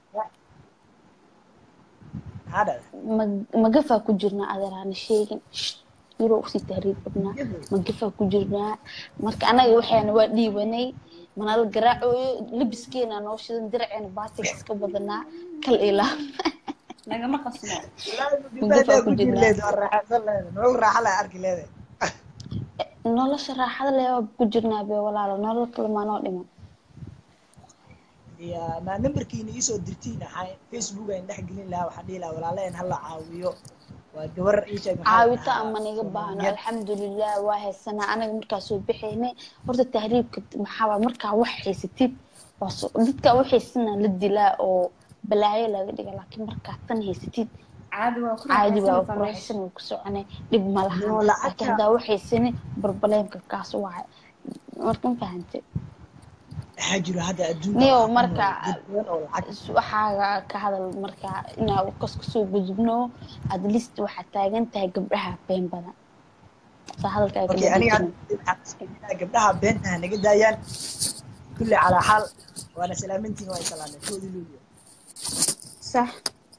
[SPEAKER 17] maxaa dhacday
[SPEAKER 1] magafaa ku jirnaa adeeraan sheegin yuroo usii tahriib badnaa magafaa ku jirnaa marka anaga waxaana waa dhiibanay manala garaacoyo labiskeena noo shidan diraceena baasiga iska badanaa kal ilaa
[SPEAKER 16] lagama qasmo
[SPEAKER 1] magafaa ku
[SPEAKER 17] jiri
[SPEAKER 1] jirnaa
[SPEAKER 17] leed waa raaxaysan leed nolol raaxa leh arki leed
[SPEAKER 1] nolosha raaxada leh waa ku jirnaa bee walaalo nolol kale maa noo dhiman
[SPEAKER 17] ya ma nambarkiina iisoo dirtiin axay facebook aan dhex gelin lahaa waxaan dhihi lahaa walaaleen hala caawiyo waa gabar ii sheeg maxaa la
[SPEAKER 1] caawito
[SPEAKER 17] dhahaa
[SPEAKER 1] ama niga baahno
[SPEAKER 17] Soomaaliyeed
[SPEAKER 1] alxamdulilah waa haysanaa anaga markaa soo baxaynay horta tahriibka maxaa markaa wax haysatid dadka waxaysana la dilaa oo balaayo laga dhiga laakiin markaa tan haysatid
[SPEAKER 16] عادي
[SPEAKER 1] caadi waa
[SPEAKER 16] وكل
[SPEAKER 1] quraxsan way ku soconay dhib ma lahan
[SPEAKER 17] iyo
[SPEAKER 1] laakiin
[SPEAKER 17] lacagta
[SPEAKER 1] haddaa waxaysani barbaleemka kaas waa marka ma fahantay
[SPEAKER 17] waxaa jiro hadda adduunka
[SPEAKER 1] niyo
[SPEAKER 17] waxaa ku
[SPEAKER 1] marka
[SPEAKER 17] nool dad badan oo lacag
[SPEAKER 1] waxaaga ka hadal marka inaa kas kasoo gudubno at least waxaa taagan tahay gabdhaha been badan saa hadalkaaga
[SPEAKER 17] okay
[SPEAKER 1] kala
[SPEAKER 17] aniga
[SPEAKER 1] dejino
[SPEAKER 17] hadda gabdhaha beentaha naga daayaan kulli calaa xaal waana salaamintiin waa salaameen koodii luuliyo
[SPEAKER 1] صح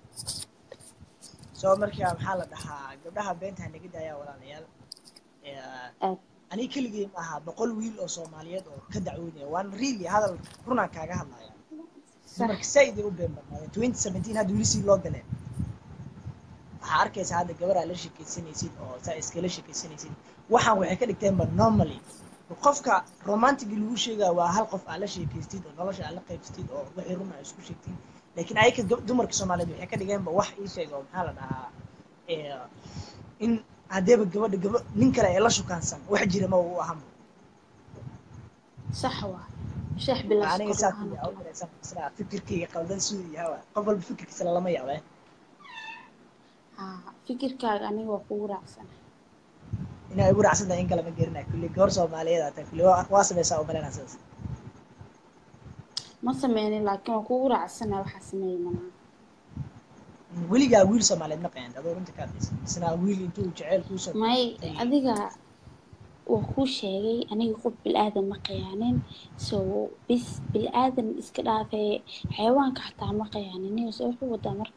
[SPEAKER 17] soo markaa maxaa la dhahaa gabdhaha beentaha naga daayaan walaalayaal aniga keligii maaha 100 wiil oo Soomaaliyeed oo ka dacwoonaya waan really hadal runaan kaaga hadlaya marka saydi u been badnaaday 2017 hadda wiil si loo galeen waxaa arkaysaa hadda gabaraa la sheekaysanaysid oo saa iskala sheekaysanaysid waxaan waxay ka dhigteen ba normally qofka romantic lagu sheegaa waa hal qof aad la sheekaystid oo nolosha aad la qaybsatid oo wixii run ah isku sheegtid laakiin ayaka dumarka Soomaaliyeed waxay ka dhigeen ba wax ii sheeg oo maxaa la dhahaa in hadeeba gabadha nin kale ay la shukaansan wax jira ma uu ahan
[SPEAKER 1] صح waa sheex bilaas
[SPEAKER 17] aniga saakii oo kaleesan isla fikirkayga qaldan suu yahay qof walba fikirkiisa lama yaabay
[SPEAKER 1] fikirkaaga aniga waa kugu raacsan
[SPEAKER 17] inaa igu raacsan in kale ma garanay kulli goor Soomaaliyeed aad kulli waa sameeysaa oo maleena saas
[SPEAKER 1] ma sameeynin laakiin waa kugu raacsan waxa sameeynaa
[SPEAKER 17] weligaa wiil Soomaaliyeed ma qeyn adoo runta ka dhis isna wiil intuu jecel ku soo
[SPEAKER 1] may adiga waa ku sheegay aniga qof bil aadan ma qiyaanin soo bis bil aadan iska dhaafay xayawaanka xataa ma qiyaanin soo wuxuu wadaa mar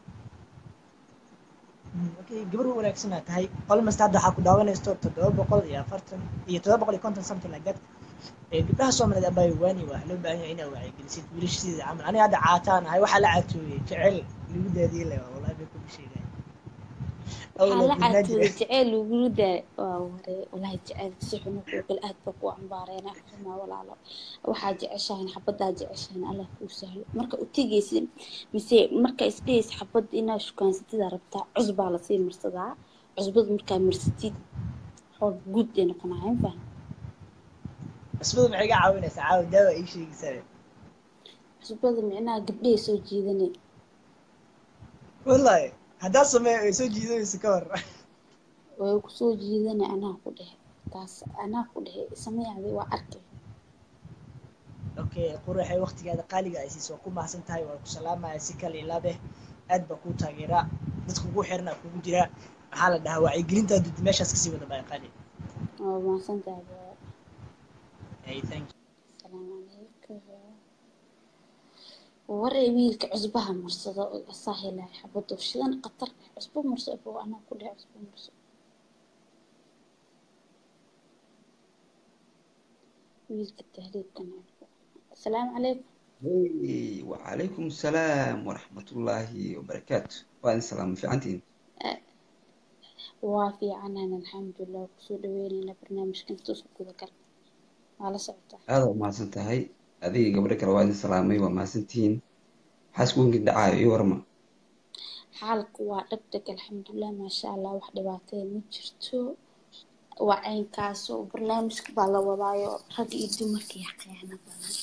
[SPEAKER 17] okay gabar wanaagsan tahay almost hadda waxa ku daawanaysto 740 iyo 750 something like that gabdhaha Soomaaliyeed abay waani waa loo baahan yahay inay wacyi wiilashii camal aniga hadda caataan ahay waxa la caatooyay jecel lagu daadiyay la wallahi bay ku sheegay
[SPEAKER 1] la caatooyay jecel lagu daa waa ware wallahi jecel si xun oo kale aad ba ku ambaareen xuma walaalo waxa jeceshahay xabada jeceshahay Allah ku sahlo marka u tigeysid mise marka isdees xabad inaa shukaansitada rabtaa cusbaa la sii marsadaa cusbad marka marsatid xoog guud ee noqonayaan faham
[SPEAKER 17] cusbada maxay ka caawinaysaa caawi daawa ii sheegaysaa
[SPEAKER 1] cusbada micnaha gabdhaha soo jiidanay
[SPEAKER 17] wallahi haddaa sameeyo ay soo jiidayso ka war
[SPEAKER 1] way ku soo jiidanay anaa ku dhehe taas anaa ku dhehe sameeyay waa arkay
[SPEAKER 17] okay quraxay waqtigeeda qaaliga ay siiso ku mahadsan tahay waa ku salaamaya si kale ilaabe aad ba ku taageera dadku ugu xirna kugu jira maxaa la dhahaa wacyi gelinta dad meeshaas ka sii wada baa qaali
[SPEAKER 1] oo mahadsan tahay
[SPEAKER 17] hey thank you
[SPEAKER 1] السلام عليكم وري ويلك عصبها مرصدة سهلة حبته شلون قطر عصبه مرصد وأنا كلها عصبه مرصد ويلك التهريب كان السلام عليكم
[SPEAKER 18] وعليكم السلام ورحمة الله وبركاته وأنا سلام في عنتين
[SPEAKER 1] وافي عننا الحمد لله وكسور ويننا برنامج كنت تصب ذكر على سعته
[SPEAKER 18] هذا ما سنتهي هذه قبل كده وأنا سلامي وما سنتين حاسكون قد عاي ورما
[SPEAKER 1] حالك وعدتك الحمد لله ما شاء الله واحدة بعتين متشرتو وعين كاسو برنامج كبالا وضايو رقي دمرك يا قيانا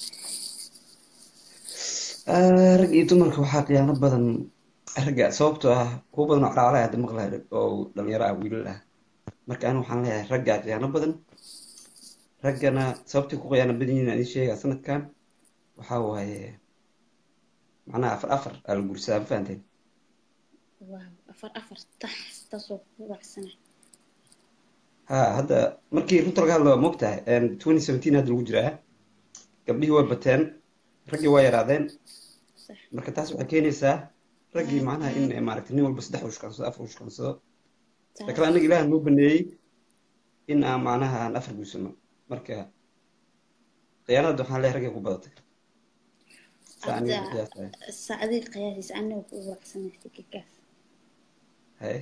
[SPEAKER 18] رقي دمرك وحاقي أنا بدن رقع صوبته هو بدن على هذا المغلى أو لم يرى ويله مركان وحنا له رقع أنا بدن رقنا صوبتي كوي أنا بدين يعني شيء سنة كان وحاول macnaha afar afar aa la guursadaa ma fahanteen
[SPEAKER 16] waaw afar taasoo ku raacsana
[SPEAKER 18] ha hadda markii runta laga hadlo moogtahay 2017 hadda lagu jiraa gabdhihii way bateen raggii waa yaraadeen
[SPEAKER 16] sax
[SPEAKER 18] marka taas waxay keenaysaa raggii macnaha in maaragtay nin walba 3 ushkansado 4 ushkansado ta kale anaga ilaaha noo baneeyey in aan macnaha aan afar guursano marka khiyaanada waxaan leeyahay raggay ku badatay saa aniga
[SPEAKER 16] hadda
[SPEAKER 18] qiyaastay
[SPEAKER 16] saacadii qiyaasiis aniga ku raacsana fikirkaas
[SPEAKER 18] haye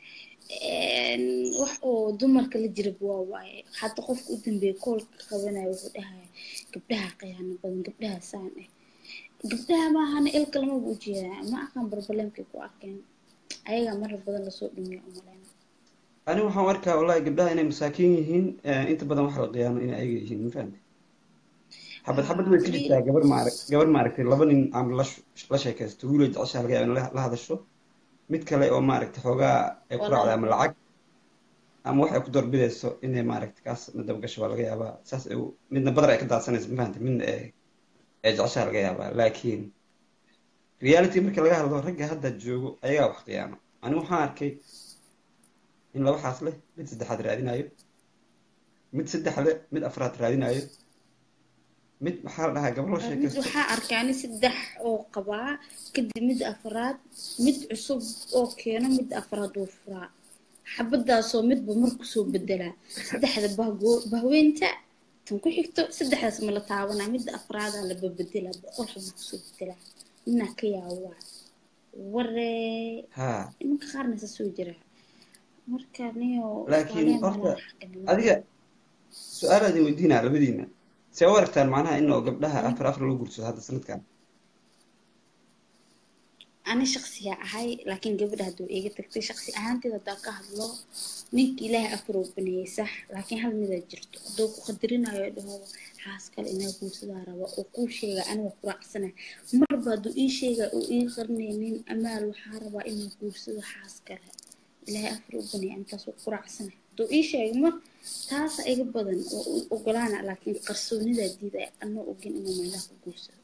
[SPEAKER 16] wax oo dumarka la jira waa waaye hadda qofka u dambeeya koolka qabanayo wuxuu dhahaya gabdhaha khiyaano badan gabdhaha saan gabdhaha maahana ilka lama u jeedaa ma aqaan barbalemkay ku arkeen ayagaa marar badan lasoo dhumiya umaleyna
[SPEAKER 18] ani waxaan arkaa wallahi gabdhaha inay masaakiin yihiin inta badan waxa la qiyaano inay ayaga yihiin ma fahamtay xabad way ka jirtaa gabar maaragtay laba nin aan la sheekaysto wiilay jeceshaa laga yaaba in la hadasho mid kale oo maaragtay xoogaa ay ku raacda ama lacag ama waxay ku doorbidayso inay maaragtay kaas nadaba gasho waa laga yaabaa saas ay midna badar ay ka daadsanayso ma fahamtay midna ay jeceshaa laga yaabaa laakiin reality marka laga hadlo ragga hadda joogo ayagaa wax qiyaano ani waxaan arkay in laba xaas leh mid saddexaad raadinayo mid saddex leh mid afraad raadinayo mid maxaa la dhahaa gabar la
[SPEAKER 16] mid
[SPEAKER 18] sheekaysto
[SPEAKER 16] waxaa arkay ani saddex oo qabaa kadib mid afraad mid cusub oo keeno mid afraad uu furaa xabadaasoo midba mar kusoo bedelaa saddexda bahweynta tan ku xigto saddexdaas ma la taabanaa midda afraadaa la bedelaa boqol xaba kusoo bedelaa ninaa ka yaawaa ware
[SPEAKER 18] ha
[SPEAKER 16] imanka qaarna sa soo jira marka niyo
[SPEAKER 18] laakiin horta adiga su-aalaad idin weydiinaa labadiina see u aragtaan macnaha in oo gabdhaha afar afar loo guursado hadda sanadkan
[SPEAKER 16] أنا شخصية هاي لكن قبل هدو إيجا تكتي شخصي أهانتي ذاك هذلو نيك إله أفرو بني صح لكن هل ماذا جرت دوك قدرنا يده حاس قال إنه يكون صدارة وكل شيء أنا وقرأ سنة مرة دو إي شيء وإي قرني من أمال وحاربة إنه يكون صدار حاس قال إله أفرو بني أنت سو قرأ سنة دو إي شيء مر تاس إيجا بدن وقلانا لكن قرصوني ذا جديدة أنه أجن إنه ما له يكون صدار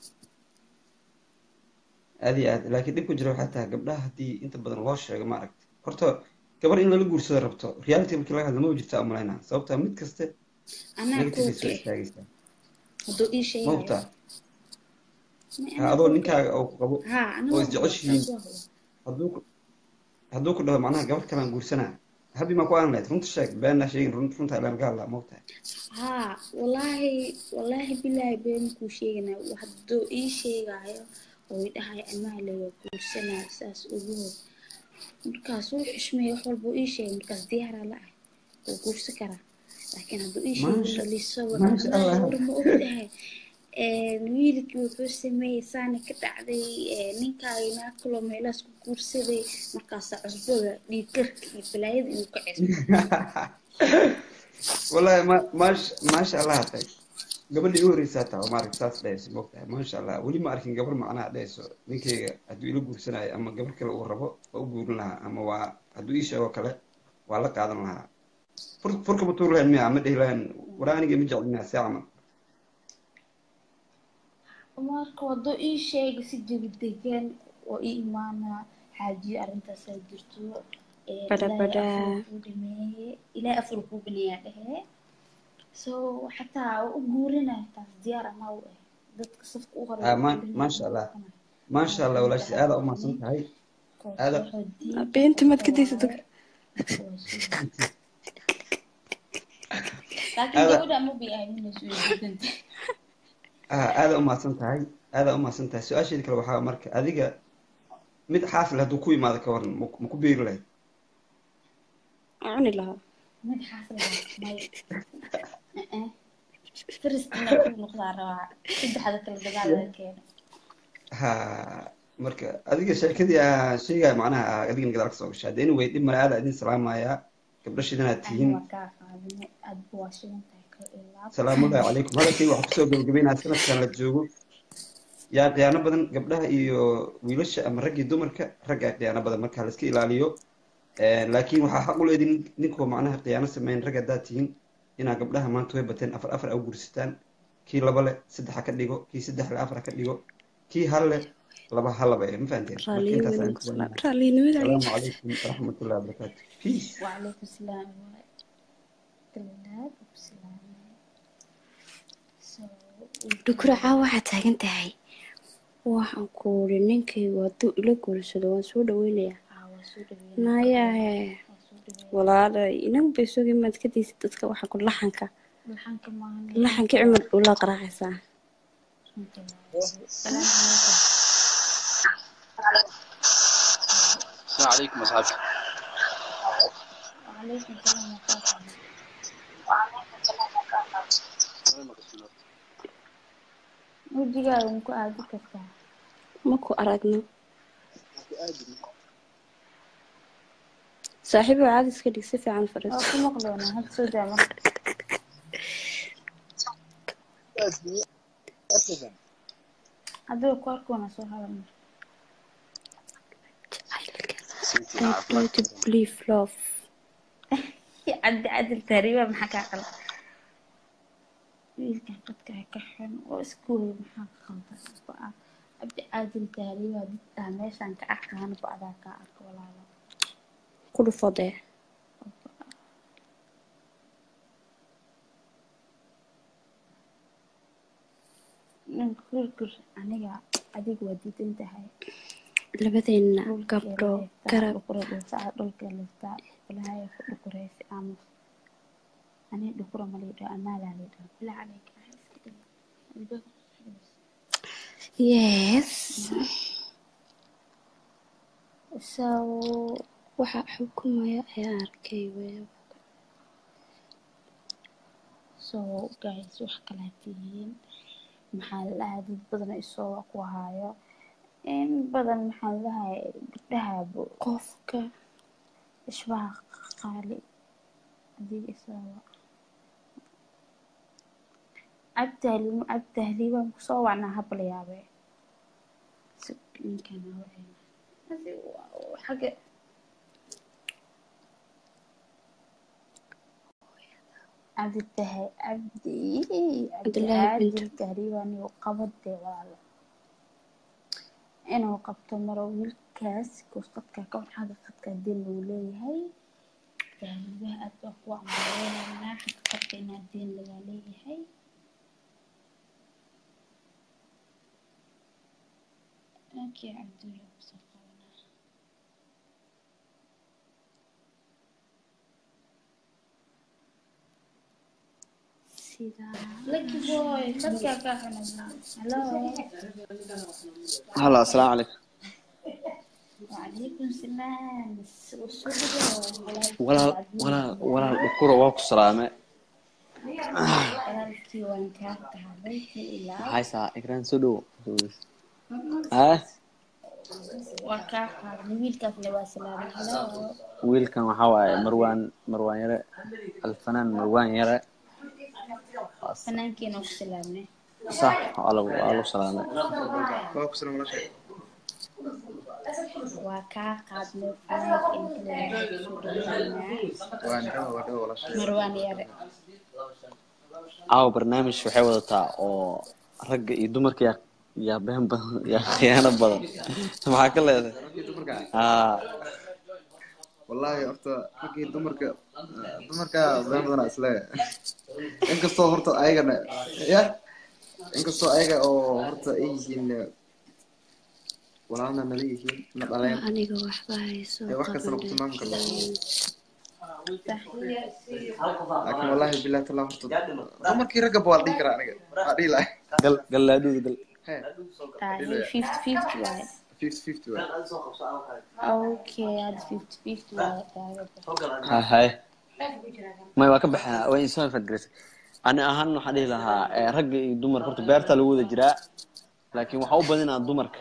[SPEAKER 18] aad iyo aad laakiin dhib ku jira waxay tahay gabdhaha haddii inta badan loo sheego ma aragti horta gabar in lala guursado rabto reality markii laga hadlo ma jirta umalaynaa sababtaa mid kaste
[SPEAKER 16] أنا
[SPEAKER 18] negative soo
[SPEAKER 16] كوكي
[SPEAKER 18] istaagaysaa
[SPEAKER 16] هدو إي شيء
[SPEAKER 18] ma hubtaa ha adoo ninkaaga oo ku qabo
[SPEAKER 16] ها أنا
[SPEAKER 18] oo
[SPEAKER 16] ما
[SPEAKER 18] isjeceshihiin hadduu ku hadduu ku dhaho macnaha gabar kalaan guursanaa habi maa ku aan lahayd runta sheeg beenna sheegin runta ilaa laga hadlaa ma hubtaa
[SPEAKER 16] ها والله بالله بينكو شيءنا وحدو إي شيء هاي ويدها أمالي وكل سنة أساس أبوه مركز وحشمي وحلبو إي شيء مركز ديارة لا وكل سكرة لكن هدو إي شيء اللي صور
[SPEAKER 18] ما شاء الله
[SPEAKER 16] ورمو أبدها ويلك وحش سمي سانة كتعدي نينكا يناكلو ميلاس كورسدي مركز عزبوه ليكركي بلايد إنو كعزبو
[SPEAKER 18] والله ما شاء الله هتاي gabadhii igu horreysa hataa waa maaragta saas dhahayso moogtahay maasha allah weli ma arkin gabar macnaha dhahayso ninkayga hadduu ila guursanayo ama gabar kale uu rabo waa u guurin lahaa ama waa hadduu ii sheego kale waa la qaadan lahaa furka ma tuur lahayn miya ma dhihi lahayn war aniga ma jeclinaa see camal
[SPEAKER 1] marka wado ii sheeg si jawi degan oo ii imaana xaajiyo arrintaasaa jirto ilaahay afar kuu baneeyaa dhehe so xataa u guurinaya taas diyaar ama u ah dadka safka u horeeya
[SPEAKER 18] maasha allah walaashii aada u mahadsan tahay aada
[SPEAKER 14] beenta maad ka daysa dadka
[SPEAKER 1] laakiin gabadha ma bi ahay inay soo jeedanta
[SPEAKER 18] aada u mahadsan tahay aada u mahadsan tahay su-aasheeda kale waxaa marka adiga mid xaasil hadduu ku imaado ka waran ma ku biiri lahayd
[SPEAKER 14] cuni lahaa
[SPEAKER 1] mid xaasil may first inay ku noqdaa rabaa saddexda kala dagaal laga keeno
[SPEAKER 18] ha marka adiga sheekadii aan sheegaya macnaha adigana gadaal ka soo gashay hadda anyway dhib male aada idin salaamayaa gabdho shidanaad tihiin
[SPEAKER 1] aad buu waa shidan tahay
[SPEAKER 18] salaamullahi calaykum hadalkii waxaa kusoo gabagabeynaa sanadkan la joogo yaa khiyaano badan gabdhaha iyo wiilasha ama raggii dumarka raggaa khiyaano badan marka la iska ilaaliyo laakiin waxaa xaq u leedin ninkoo macnaha khiyaano sameyn rag haddaad tihiin inaa gabdhaha maanta way bateen afar au gursitaan kii laba leh saddex ha ka dhigo kii saddex leh afar ha ka dhigo kii hal leh laba halaba ma fahanteen marka intaas aan ku wanahay asalaamu calaykum waraxmatullahi wabarakaatu peace
[SPEAKER 16] وعليكم السلام dukuracaa waxaad taagan tahay waxaan ku uri ninkii waaduu ila guursado waan soo dhaweynayaa nayahe walaalay inan bay sugin maad ka daysid dadka waxaa ku laxanka cimar buu la qaraacaysaa
[SPEAKER 19] السلام عليكم أصحابي.
[SPEAKER 1] وعليكم السلام ورحمة الله wejigaaga maku aadi kartaa
[SPEAKER 16] maku aragno saaxiibo caadi iska dhig si fiican fadhiiso
[SPEAKER 1] waa ku maqloonaa hadda soo daa marka adiga ku arkoona soo hadalna
[SPEAKER 16] I try to believe love
[SPEAKER 1] cadil taariiba maxaa kaa qalda wiilkan qadkaa ka xun oo iskuuy maxaa ka qaldan cabdi caadil taariiba dadkaa meeshaan ka arkaana bacdaa kaa arka walaalo
[SPEAKER 16] ku dhufodee
[SPEAKER 1] ninka kurkur aniga adiga waa diidan tahay
[SPEAKER 16] labadeena gabdho garab
[SPEAKER 1] dhulka liftaa ilaahay ku dhukuraysi aamus ani dhukura ma liidhaa amaalaa liidhaa bilaa calayka
[SPEAKER 16] yes so waxa xukumaya ayaa arkay weyo
[SPEAKER 1] so guys wax kala tihiin maxaa la dhahaa dad badan isoo ku haayo in badan maxaa la dhahaa gabdhahaabo
[SPEAKER 16] qofka
[SPEAKER 1] ishbaha qaali adiga isoo abtahliibaan kusoo wacnaa habla yaabe ninkana xagga cabditahliibaan iyo qabadee walaalo inuu qabto maro wiilkaas kuusqadka ka xagga qadka deen lagu leeyahay tahliibaha aad baa kuwa amaleynaa xagga qadka inaa deen lagaa leeyahay okay cabdulla kusoo qabanaa lucky boy qadkaa kaa xunaa hello
[SPEAKER 19] هلا السلام عليكم.
[SPEAKER 1] وعليكم السلام
[SPEAKER 19] ولا الدكتورة واقف سلامة. هاي ساعة إكران سدو. ويل كان حواي مروان يرى الفنان مروان يرى.
[SPEAKER 1] فنان كينو سلامة.
[SPEAKER 19] صح على سلامة.
[SPEAKER 18] واقف سلامة ولا شيء.
[SPEAKER 1] وكا قادم مروان يرى
[SPEAKER 19] برنامج waxay wadataa oo rag iyo dumarka ya been badan ya khiyaano badan maxaa ka leedahay
[SPEAKER 7] wallahi horta rag iyo dumarka been badan isla inkastoo horta ayagana inkastoo ayaga oo horta ay yihiin walaalna nala yihiin na dhaleen
[SPEAKER 16] aniga waxba hayso
[SPEAKER 7] wax kasta ku tilmaami karno laakiin wallahi billahi taala horta dumarkii ragga baa dhihi karaa aniga waa dhihi lahay
[SPEAKER 19] galaadooda gal
[SPEAKER 7] 50-50 waay
[SPEAKER 1] okay had 50-50 waay
[SPEAKER 19] hay may waa ka baxaa way soo fadhiisay ani ahaan waxa dhihi lahaa ragga iyo dumarka horta beerta lagu wada jiraa laakiin waxa u badinaa dumarka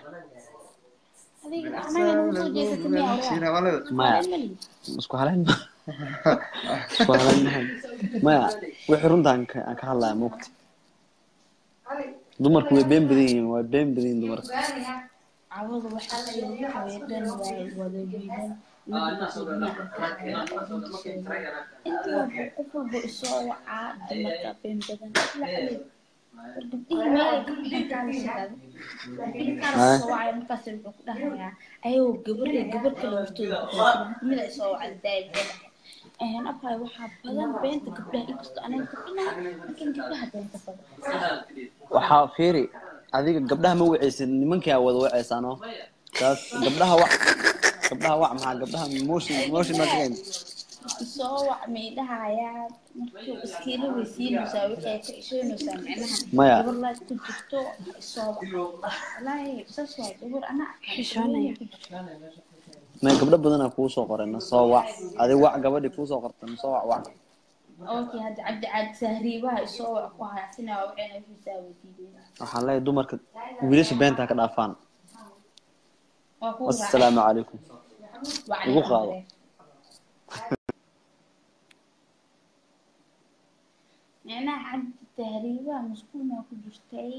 [SPEAKER 19] isku halayn maya wixii runtaan aan ka hadlaya moogta dumarku way been badan yihiin dumarka
[SPEAKER 1] cawadu waxa ay dhan way wada wiilan inta qof walba isoo wacaa dumarka been badan
[SPEAKER 16] gabdhihii meelay ka baxeen kaala sheegada gabdhihii qaar la soo wacay markaas wuxuu ku dhahayaa ayuu gabar kale hortooda ku raadinay mid mid ay soo wacday daayib ka dhahay abhay waxaa badan beenta gabdhaha inkastoo anaga gabdhanahay laakiin gabdhaha beenta badan
[SPEAKER 19] waxaa fiiri adiga gabdhaha ma wacaysid nimankaa wada wacaysaano taas gabdhaha wac maxaa gabdhaha motion ma keen
[SPEAKER 16] soo wac meydhahayaa markuu iskiila weysiinaysaa wixii ka ishoonaysaa macnaha
[SPEAKER 19] maya
[SPEAKER 16] gabar laad ku jirto soo wac wallaahi saas waa gabar ana xishoonaya
[SPEAKER 19] maya gabdho badanaa kuu soo qorayna soo wac adi wac gabadhi kuu soo qortan soo wac
[SPEAKER 16] okay hadda cabdi sahriibaha isoo wac ku haasina waa waxayna fiisaa weydiinaysaa
[SPEAKER 19] waxaan leeyahay dumarka wiilasha beenta ka dhaafaan
[SPEAKER 16] waa ku
[SPEAKER 19] wassalaamu calaykum ugu qaado
[SPEAKER 16] macnaha cabdi tahriibaha maskuulmaa ku jirtay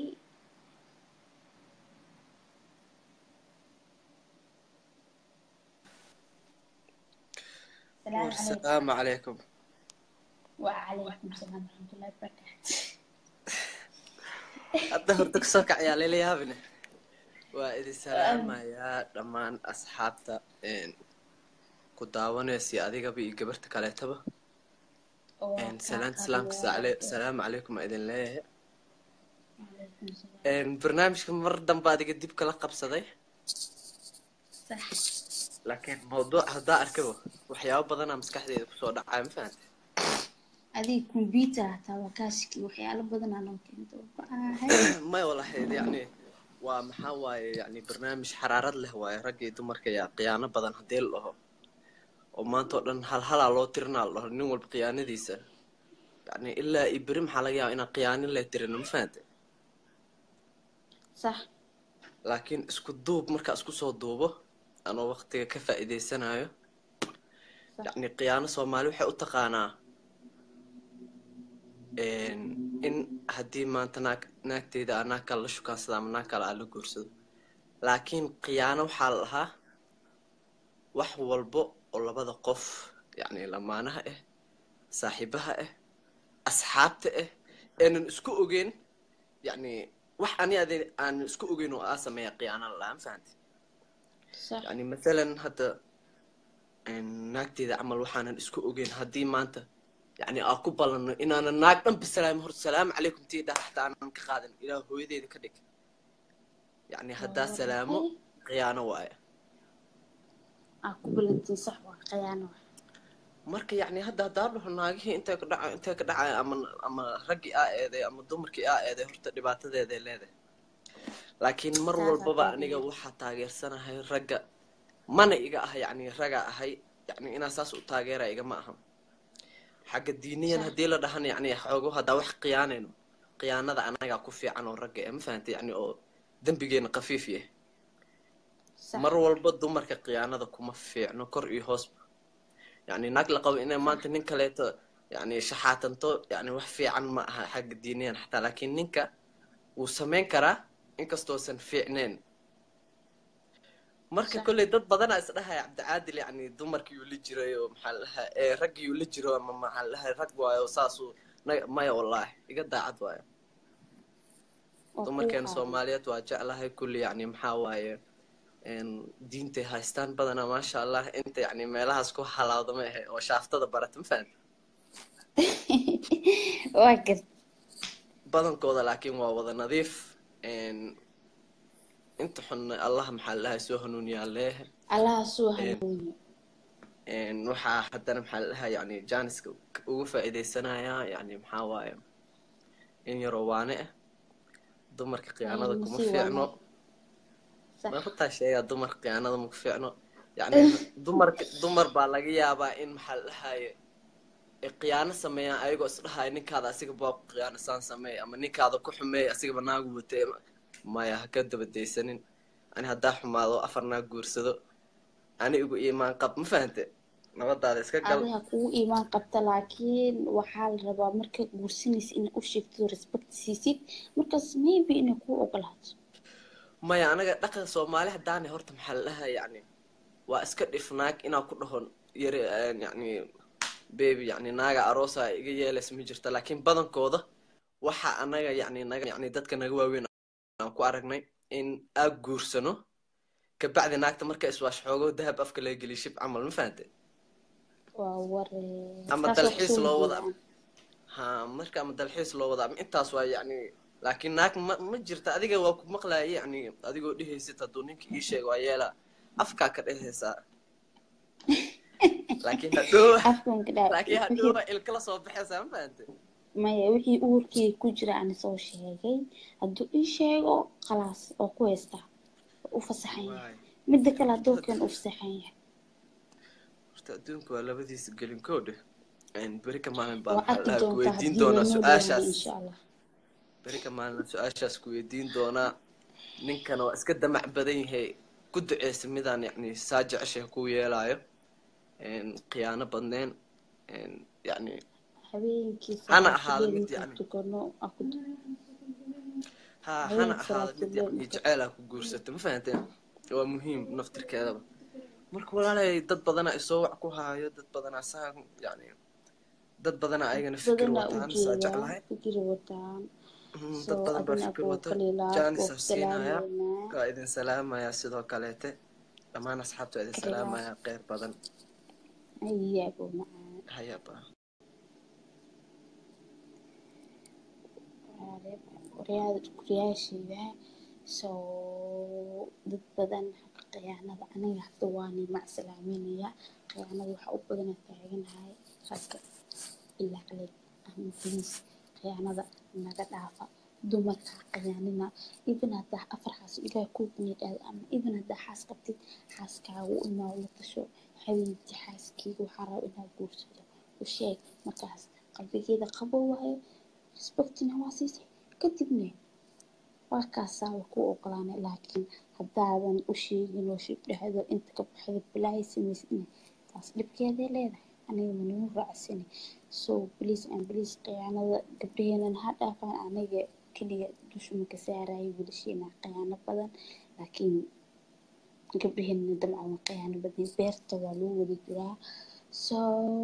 [SPEAKER 8] السلام عليكم
[SPEAKER 16] وعليكم السلام ورحمة الله وبركاته
[SPEAKER 8] الظهر تكسوك عيالي لي هابنه وإذا سلام يا دمان أصحابتا كداواني سي أديك بي قبرتك على تبا سلام عليكم إذن ليه برنامجكم مرة بعد قد يبقى لقب صدي
[SPEAKER 16] صح
[SPEAKER 8] لكن موضوع هذا أركبه وحياة بدنا مسكحة بصورة عام فهمت
[SPEAKER 16] هذه كمبيوتر تبع كاسكي وحياة بدنا ممكن
[SPEAKER 8] ما والله يعني ومحاوى يعني برنامج حرارة له هو رجع دمر كيا قيانة بدن هديل له وما تقولن هل الله ترنا الله نقول بقيانة ديسة يعني إلا إبرم حلاقي إن قيانة اللي ترنا مفهمت
[SPEAKER 16] صح
[SPEAKER 8] لكن اسكو دوب مركا اسكو صوت دوبه أنا وقتي كفائدة سنة يعني قيانة صومالي وحي أتقانا إن هدي ما أنت ناك تيدا ناك الله شو كان سلام ناك الله على قرصد لكن قيانة وحالها وحو البو ولا بدا قف يعني لما أنا صاحبها أصحابته إن اسكو أجين يعني وح أنا هذي أنا اسكو أجين وأسمي قيانة الله فهمت
[SPEAKER 16] صح.
[SPEAKER 8] يعني مثلا هذا ناك تيدا عمل وحنا اسكو أجين هدي ما أنت يعني أقبل إن أنا ناقم بالسلام هو السلام عليكم تيدا حتى أنا كخادم إلى هو يدي كدك يعني هدا سلامه قيانة وايا
[SPEAKER 16] أقبل أنت صح وقيانة
[SPEAKER 8] مرك يعني هدا داره ناقه أنت كدع أما رجع هذا أما دمرك هذا هرت دبعت هذا هذا لكن مر والبابا أنا جو حتى غير سنة هاي رجع ما نيجا يعني رجع هاي يعني أنا أساس وتاجر يا جماعة حق الدينيا هدي له دهن يعني حقوقها هذا وح قيانة قيانة ذا أنا جا كوفي عنه رجع ما فهمت يعني أو ذنب جينا خفيفية مر والبد دمر كقيانة ذا كم في عنه كر يهوس يعني نقل قوي إنه ما أنت نك ليت يعني شحات أنتو يعني وح في عن ما حق الدينيا حتى لكن نك وسمين كرا إنك استوسن في عنين marka kulay dad badan isdhahay Cabdi Caadil yani dumarkii uu la jiray maxal lahaa ragii uu la jiro ama maxal lahaa rag waayo saasu maya wallahi iga daacad waayo dumarkeen Soomaaliyeed waa jeclahay kulli yani maxaa waaye diinta haystaan badana ma sha Allah inta yani meelahaas ku halaawdo ma ahay oo shaaftada barata ma fahanta
[SPEAKER 16] واقف
[SPEAKER 8] badankooda laakiin waa wada nadiif انت حن الله محل لها سوهنون يا له
[SPEAKER 16] الله سوهنون
[SPEAKER 8] وحا حتى محل لها يعني جانس وفا إذا سنايا يعني محاوايا إن يروانه دمر قيانة كمفيعنو ما قلت شيء دمر قيانة مكفيعنو يعني دمر بالغيا با إن محل لها قيانة سميا أيقو أسرها إنك هذا أسيق باب قيانة سان سميا أما إنك هذا كحمي أسيق بناقو بتيم ما هكذا بدي سنين أنا هدا حماضو أفرنا جورسدو أنا يقول إيمان قب ما فهمت نبض هذا إسكال
[SPEAKER 16] أنا هكو إيمان قبت لكن وحال ربا مركز جورسينيس إن أشيفتو ريسبكت سيسيت مركز ميبي إن يكون أقلهات
[SPEAKER 8] ما يعني أنا دقيقة سومالي هداني هرت محلها يعني وأسكت إفناك إنا كلهن يري يعني بيبي يعني ناقة عروسة يجي لسه مجرت لكن بدن كوده waxa anaga yani dadka naga waaweyn aan ku aragnay in aad guursano kabacdi naagta marka iswaash xoogo dahab afka laga geliyo shib camal ma fahantay ama dalxiis loo wada ha marka ama dalxiis loo wada ama intaas waa yani laakiin naag ma jirta adiga waa ku maqlaaya yani adigoo dhehaysid hadduu ninka ii sheego waa yeelaa afkaa ka dhehaysaa laakiin hadhow ilkala soo baxaysaa ma fahantay
[SPEAKER 16] maya wixii uurkii ku jira aan soo sheegay hadduu ii sheego khalaas oo ku haysta u fasaxan yahay midda kale hadduu kan u fasaxan yahay
[SPEAKER 8] horta adduunka waa labadiisa gelinkoodhe beri ka maalin baan waxaa ku weydiin doonaa su-aashaas beri ka maalin su-aashaas ku weydiin doonaa ninkana waa iska damac badan yahay ku duceysa midaan yani saa jeceshay ku yeelaayo khiyaano badneen yani hana ahaado mid yani ha hana ahaado mid yani jeceelaa ku guursato ma fahanteen waa muhiim naftirkeedaba marka walaalay dad badanaa isoo wac ku haayo dad badanaa saa yani dad badanaa ayagana fikir wataan saa jeclahay dad badan baa fikir wata jaanisaa siinaya waa idin salaamaya sidoo kaleete dhammaan asxaabta idin salaamaya kheyr badan hayaba
[SPEAKER 16] guryaashayda soo dad badan khiyaanada aniga hadda waani macsalaameynaya khiyaanada waxa u badana taaganahay ragga ilaa qalay ama boliis khiyaanada naga dhaafa dumarka khiyaanina even haddaa afar xaas ilaahay kuu baniidhaada ama even haddaa xaas qabtid xaaskaaga u imaa la tasho habeenkii xaaskeyga waxaa raba inaad guursado u sheeg markaas qalbigeeda qabo waayo respectina waa siisay kadibna waa kaasaa waa ku ogolaanay laakiin haddaadan u sheegin oo shibdhahdo inta ka baxdo balaayi samaysina taas dhibkeeday leedahay aniga manuu raacsani so please and please khiyaanada gabdhaheenan ha dhaafaan aniga keliya dushuma ka saaraayo wiilasheena khiyaano badan laakiin gabdhaheenna dabcan waa khiyaano badan beerta waa loo wada jiraa so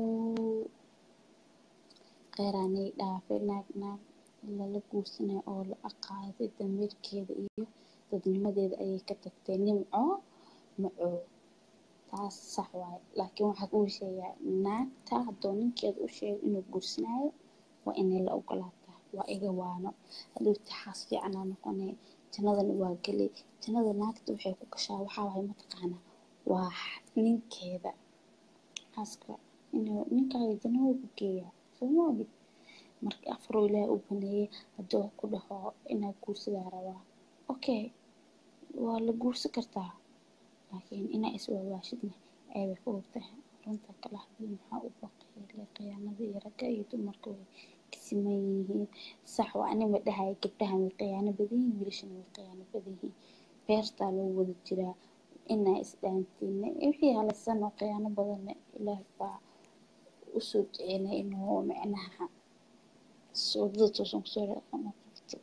[SPEAKER 16] kheyraanay dhaafay naag lala guursanaya oo la aqaaday dameerkeeda iyo dadnimadeeda ayay ka tagtay nimco macoo taas sax waaye laakiin waxaa kuu sheegaa naagta haddoo ninkeeda u sheego inuu guursanayo waa inay la ogolaataa waa iga waano hadduu taxaas fiicanaa noqonay jannadana waa gelay jannada naagta waxay ku gashaa waxaa waaye mataqaana waa ninkeeda xaaska inuu ninkaaga jannada ku geeyaa soo ma ogid marka afaroo ilaahay u baneeyay hadduu ku dhaho inaad guursadaa rabaa okay waa la guursan kartaa laakiin inaa iswaawaashidna aybay ka ogtahay runta kala hadlay maxaa u baqay khiyaanada iyo ragga iyo dumarka way ka siman yihiin sax waa anima dhahay gabdhahan way khiyaano badan yihiin wiilashana way khiyaano badan yihiin beertaa loo wada jiraa inaa isdhaantiin wixii halaysan oo khiyaano badanna ilaah baa usoo duceynay inuu micnaha wadada toosan kusoo dhaqan qofta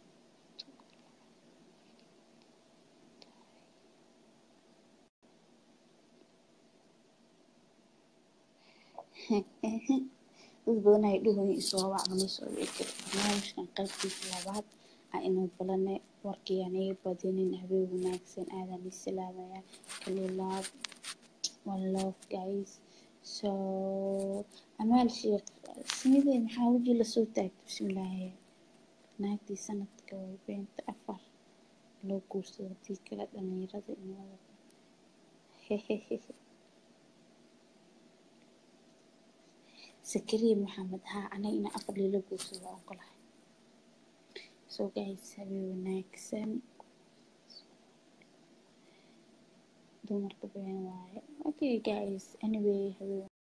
[SPEAKER 16] dad badan ay dhahoyin isoo wacmanay soo dhigay barnaamijkan qaybtiisa labaad inuu balanay warkii aniga badinin habeen wanaagsan aadan i salaamaya kalilaab one love guys so amaal sheekh sinidee maxaa wajii lasoo taagtay bismillaahi naagtii sanadka way beenta afar loo guursado hadii kale dhalinyarada inooda sakariya maxamed haa anaga ina afar lila guursado waa ogolahay so guys habeen wanaagsan dumarka been waaye okay guys anyway habeen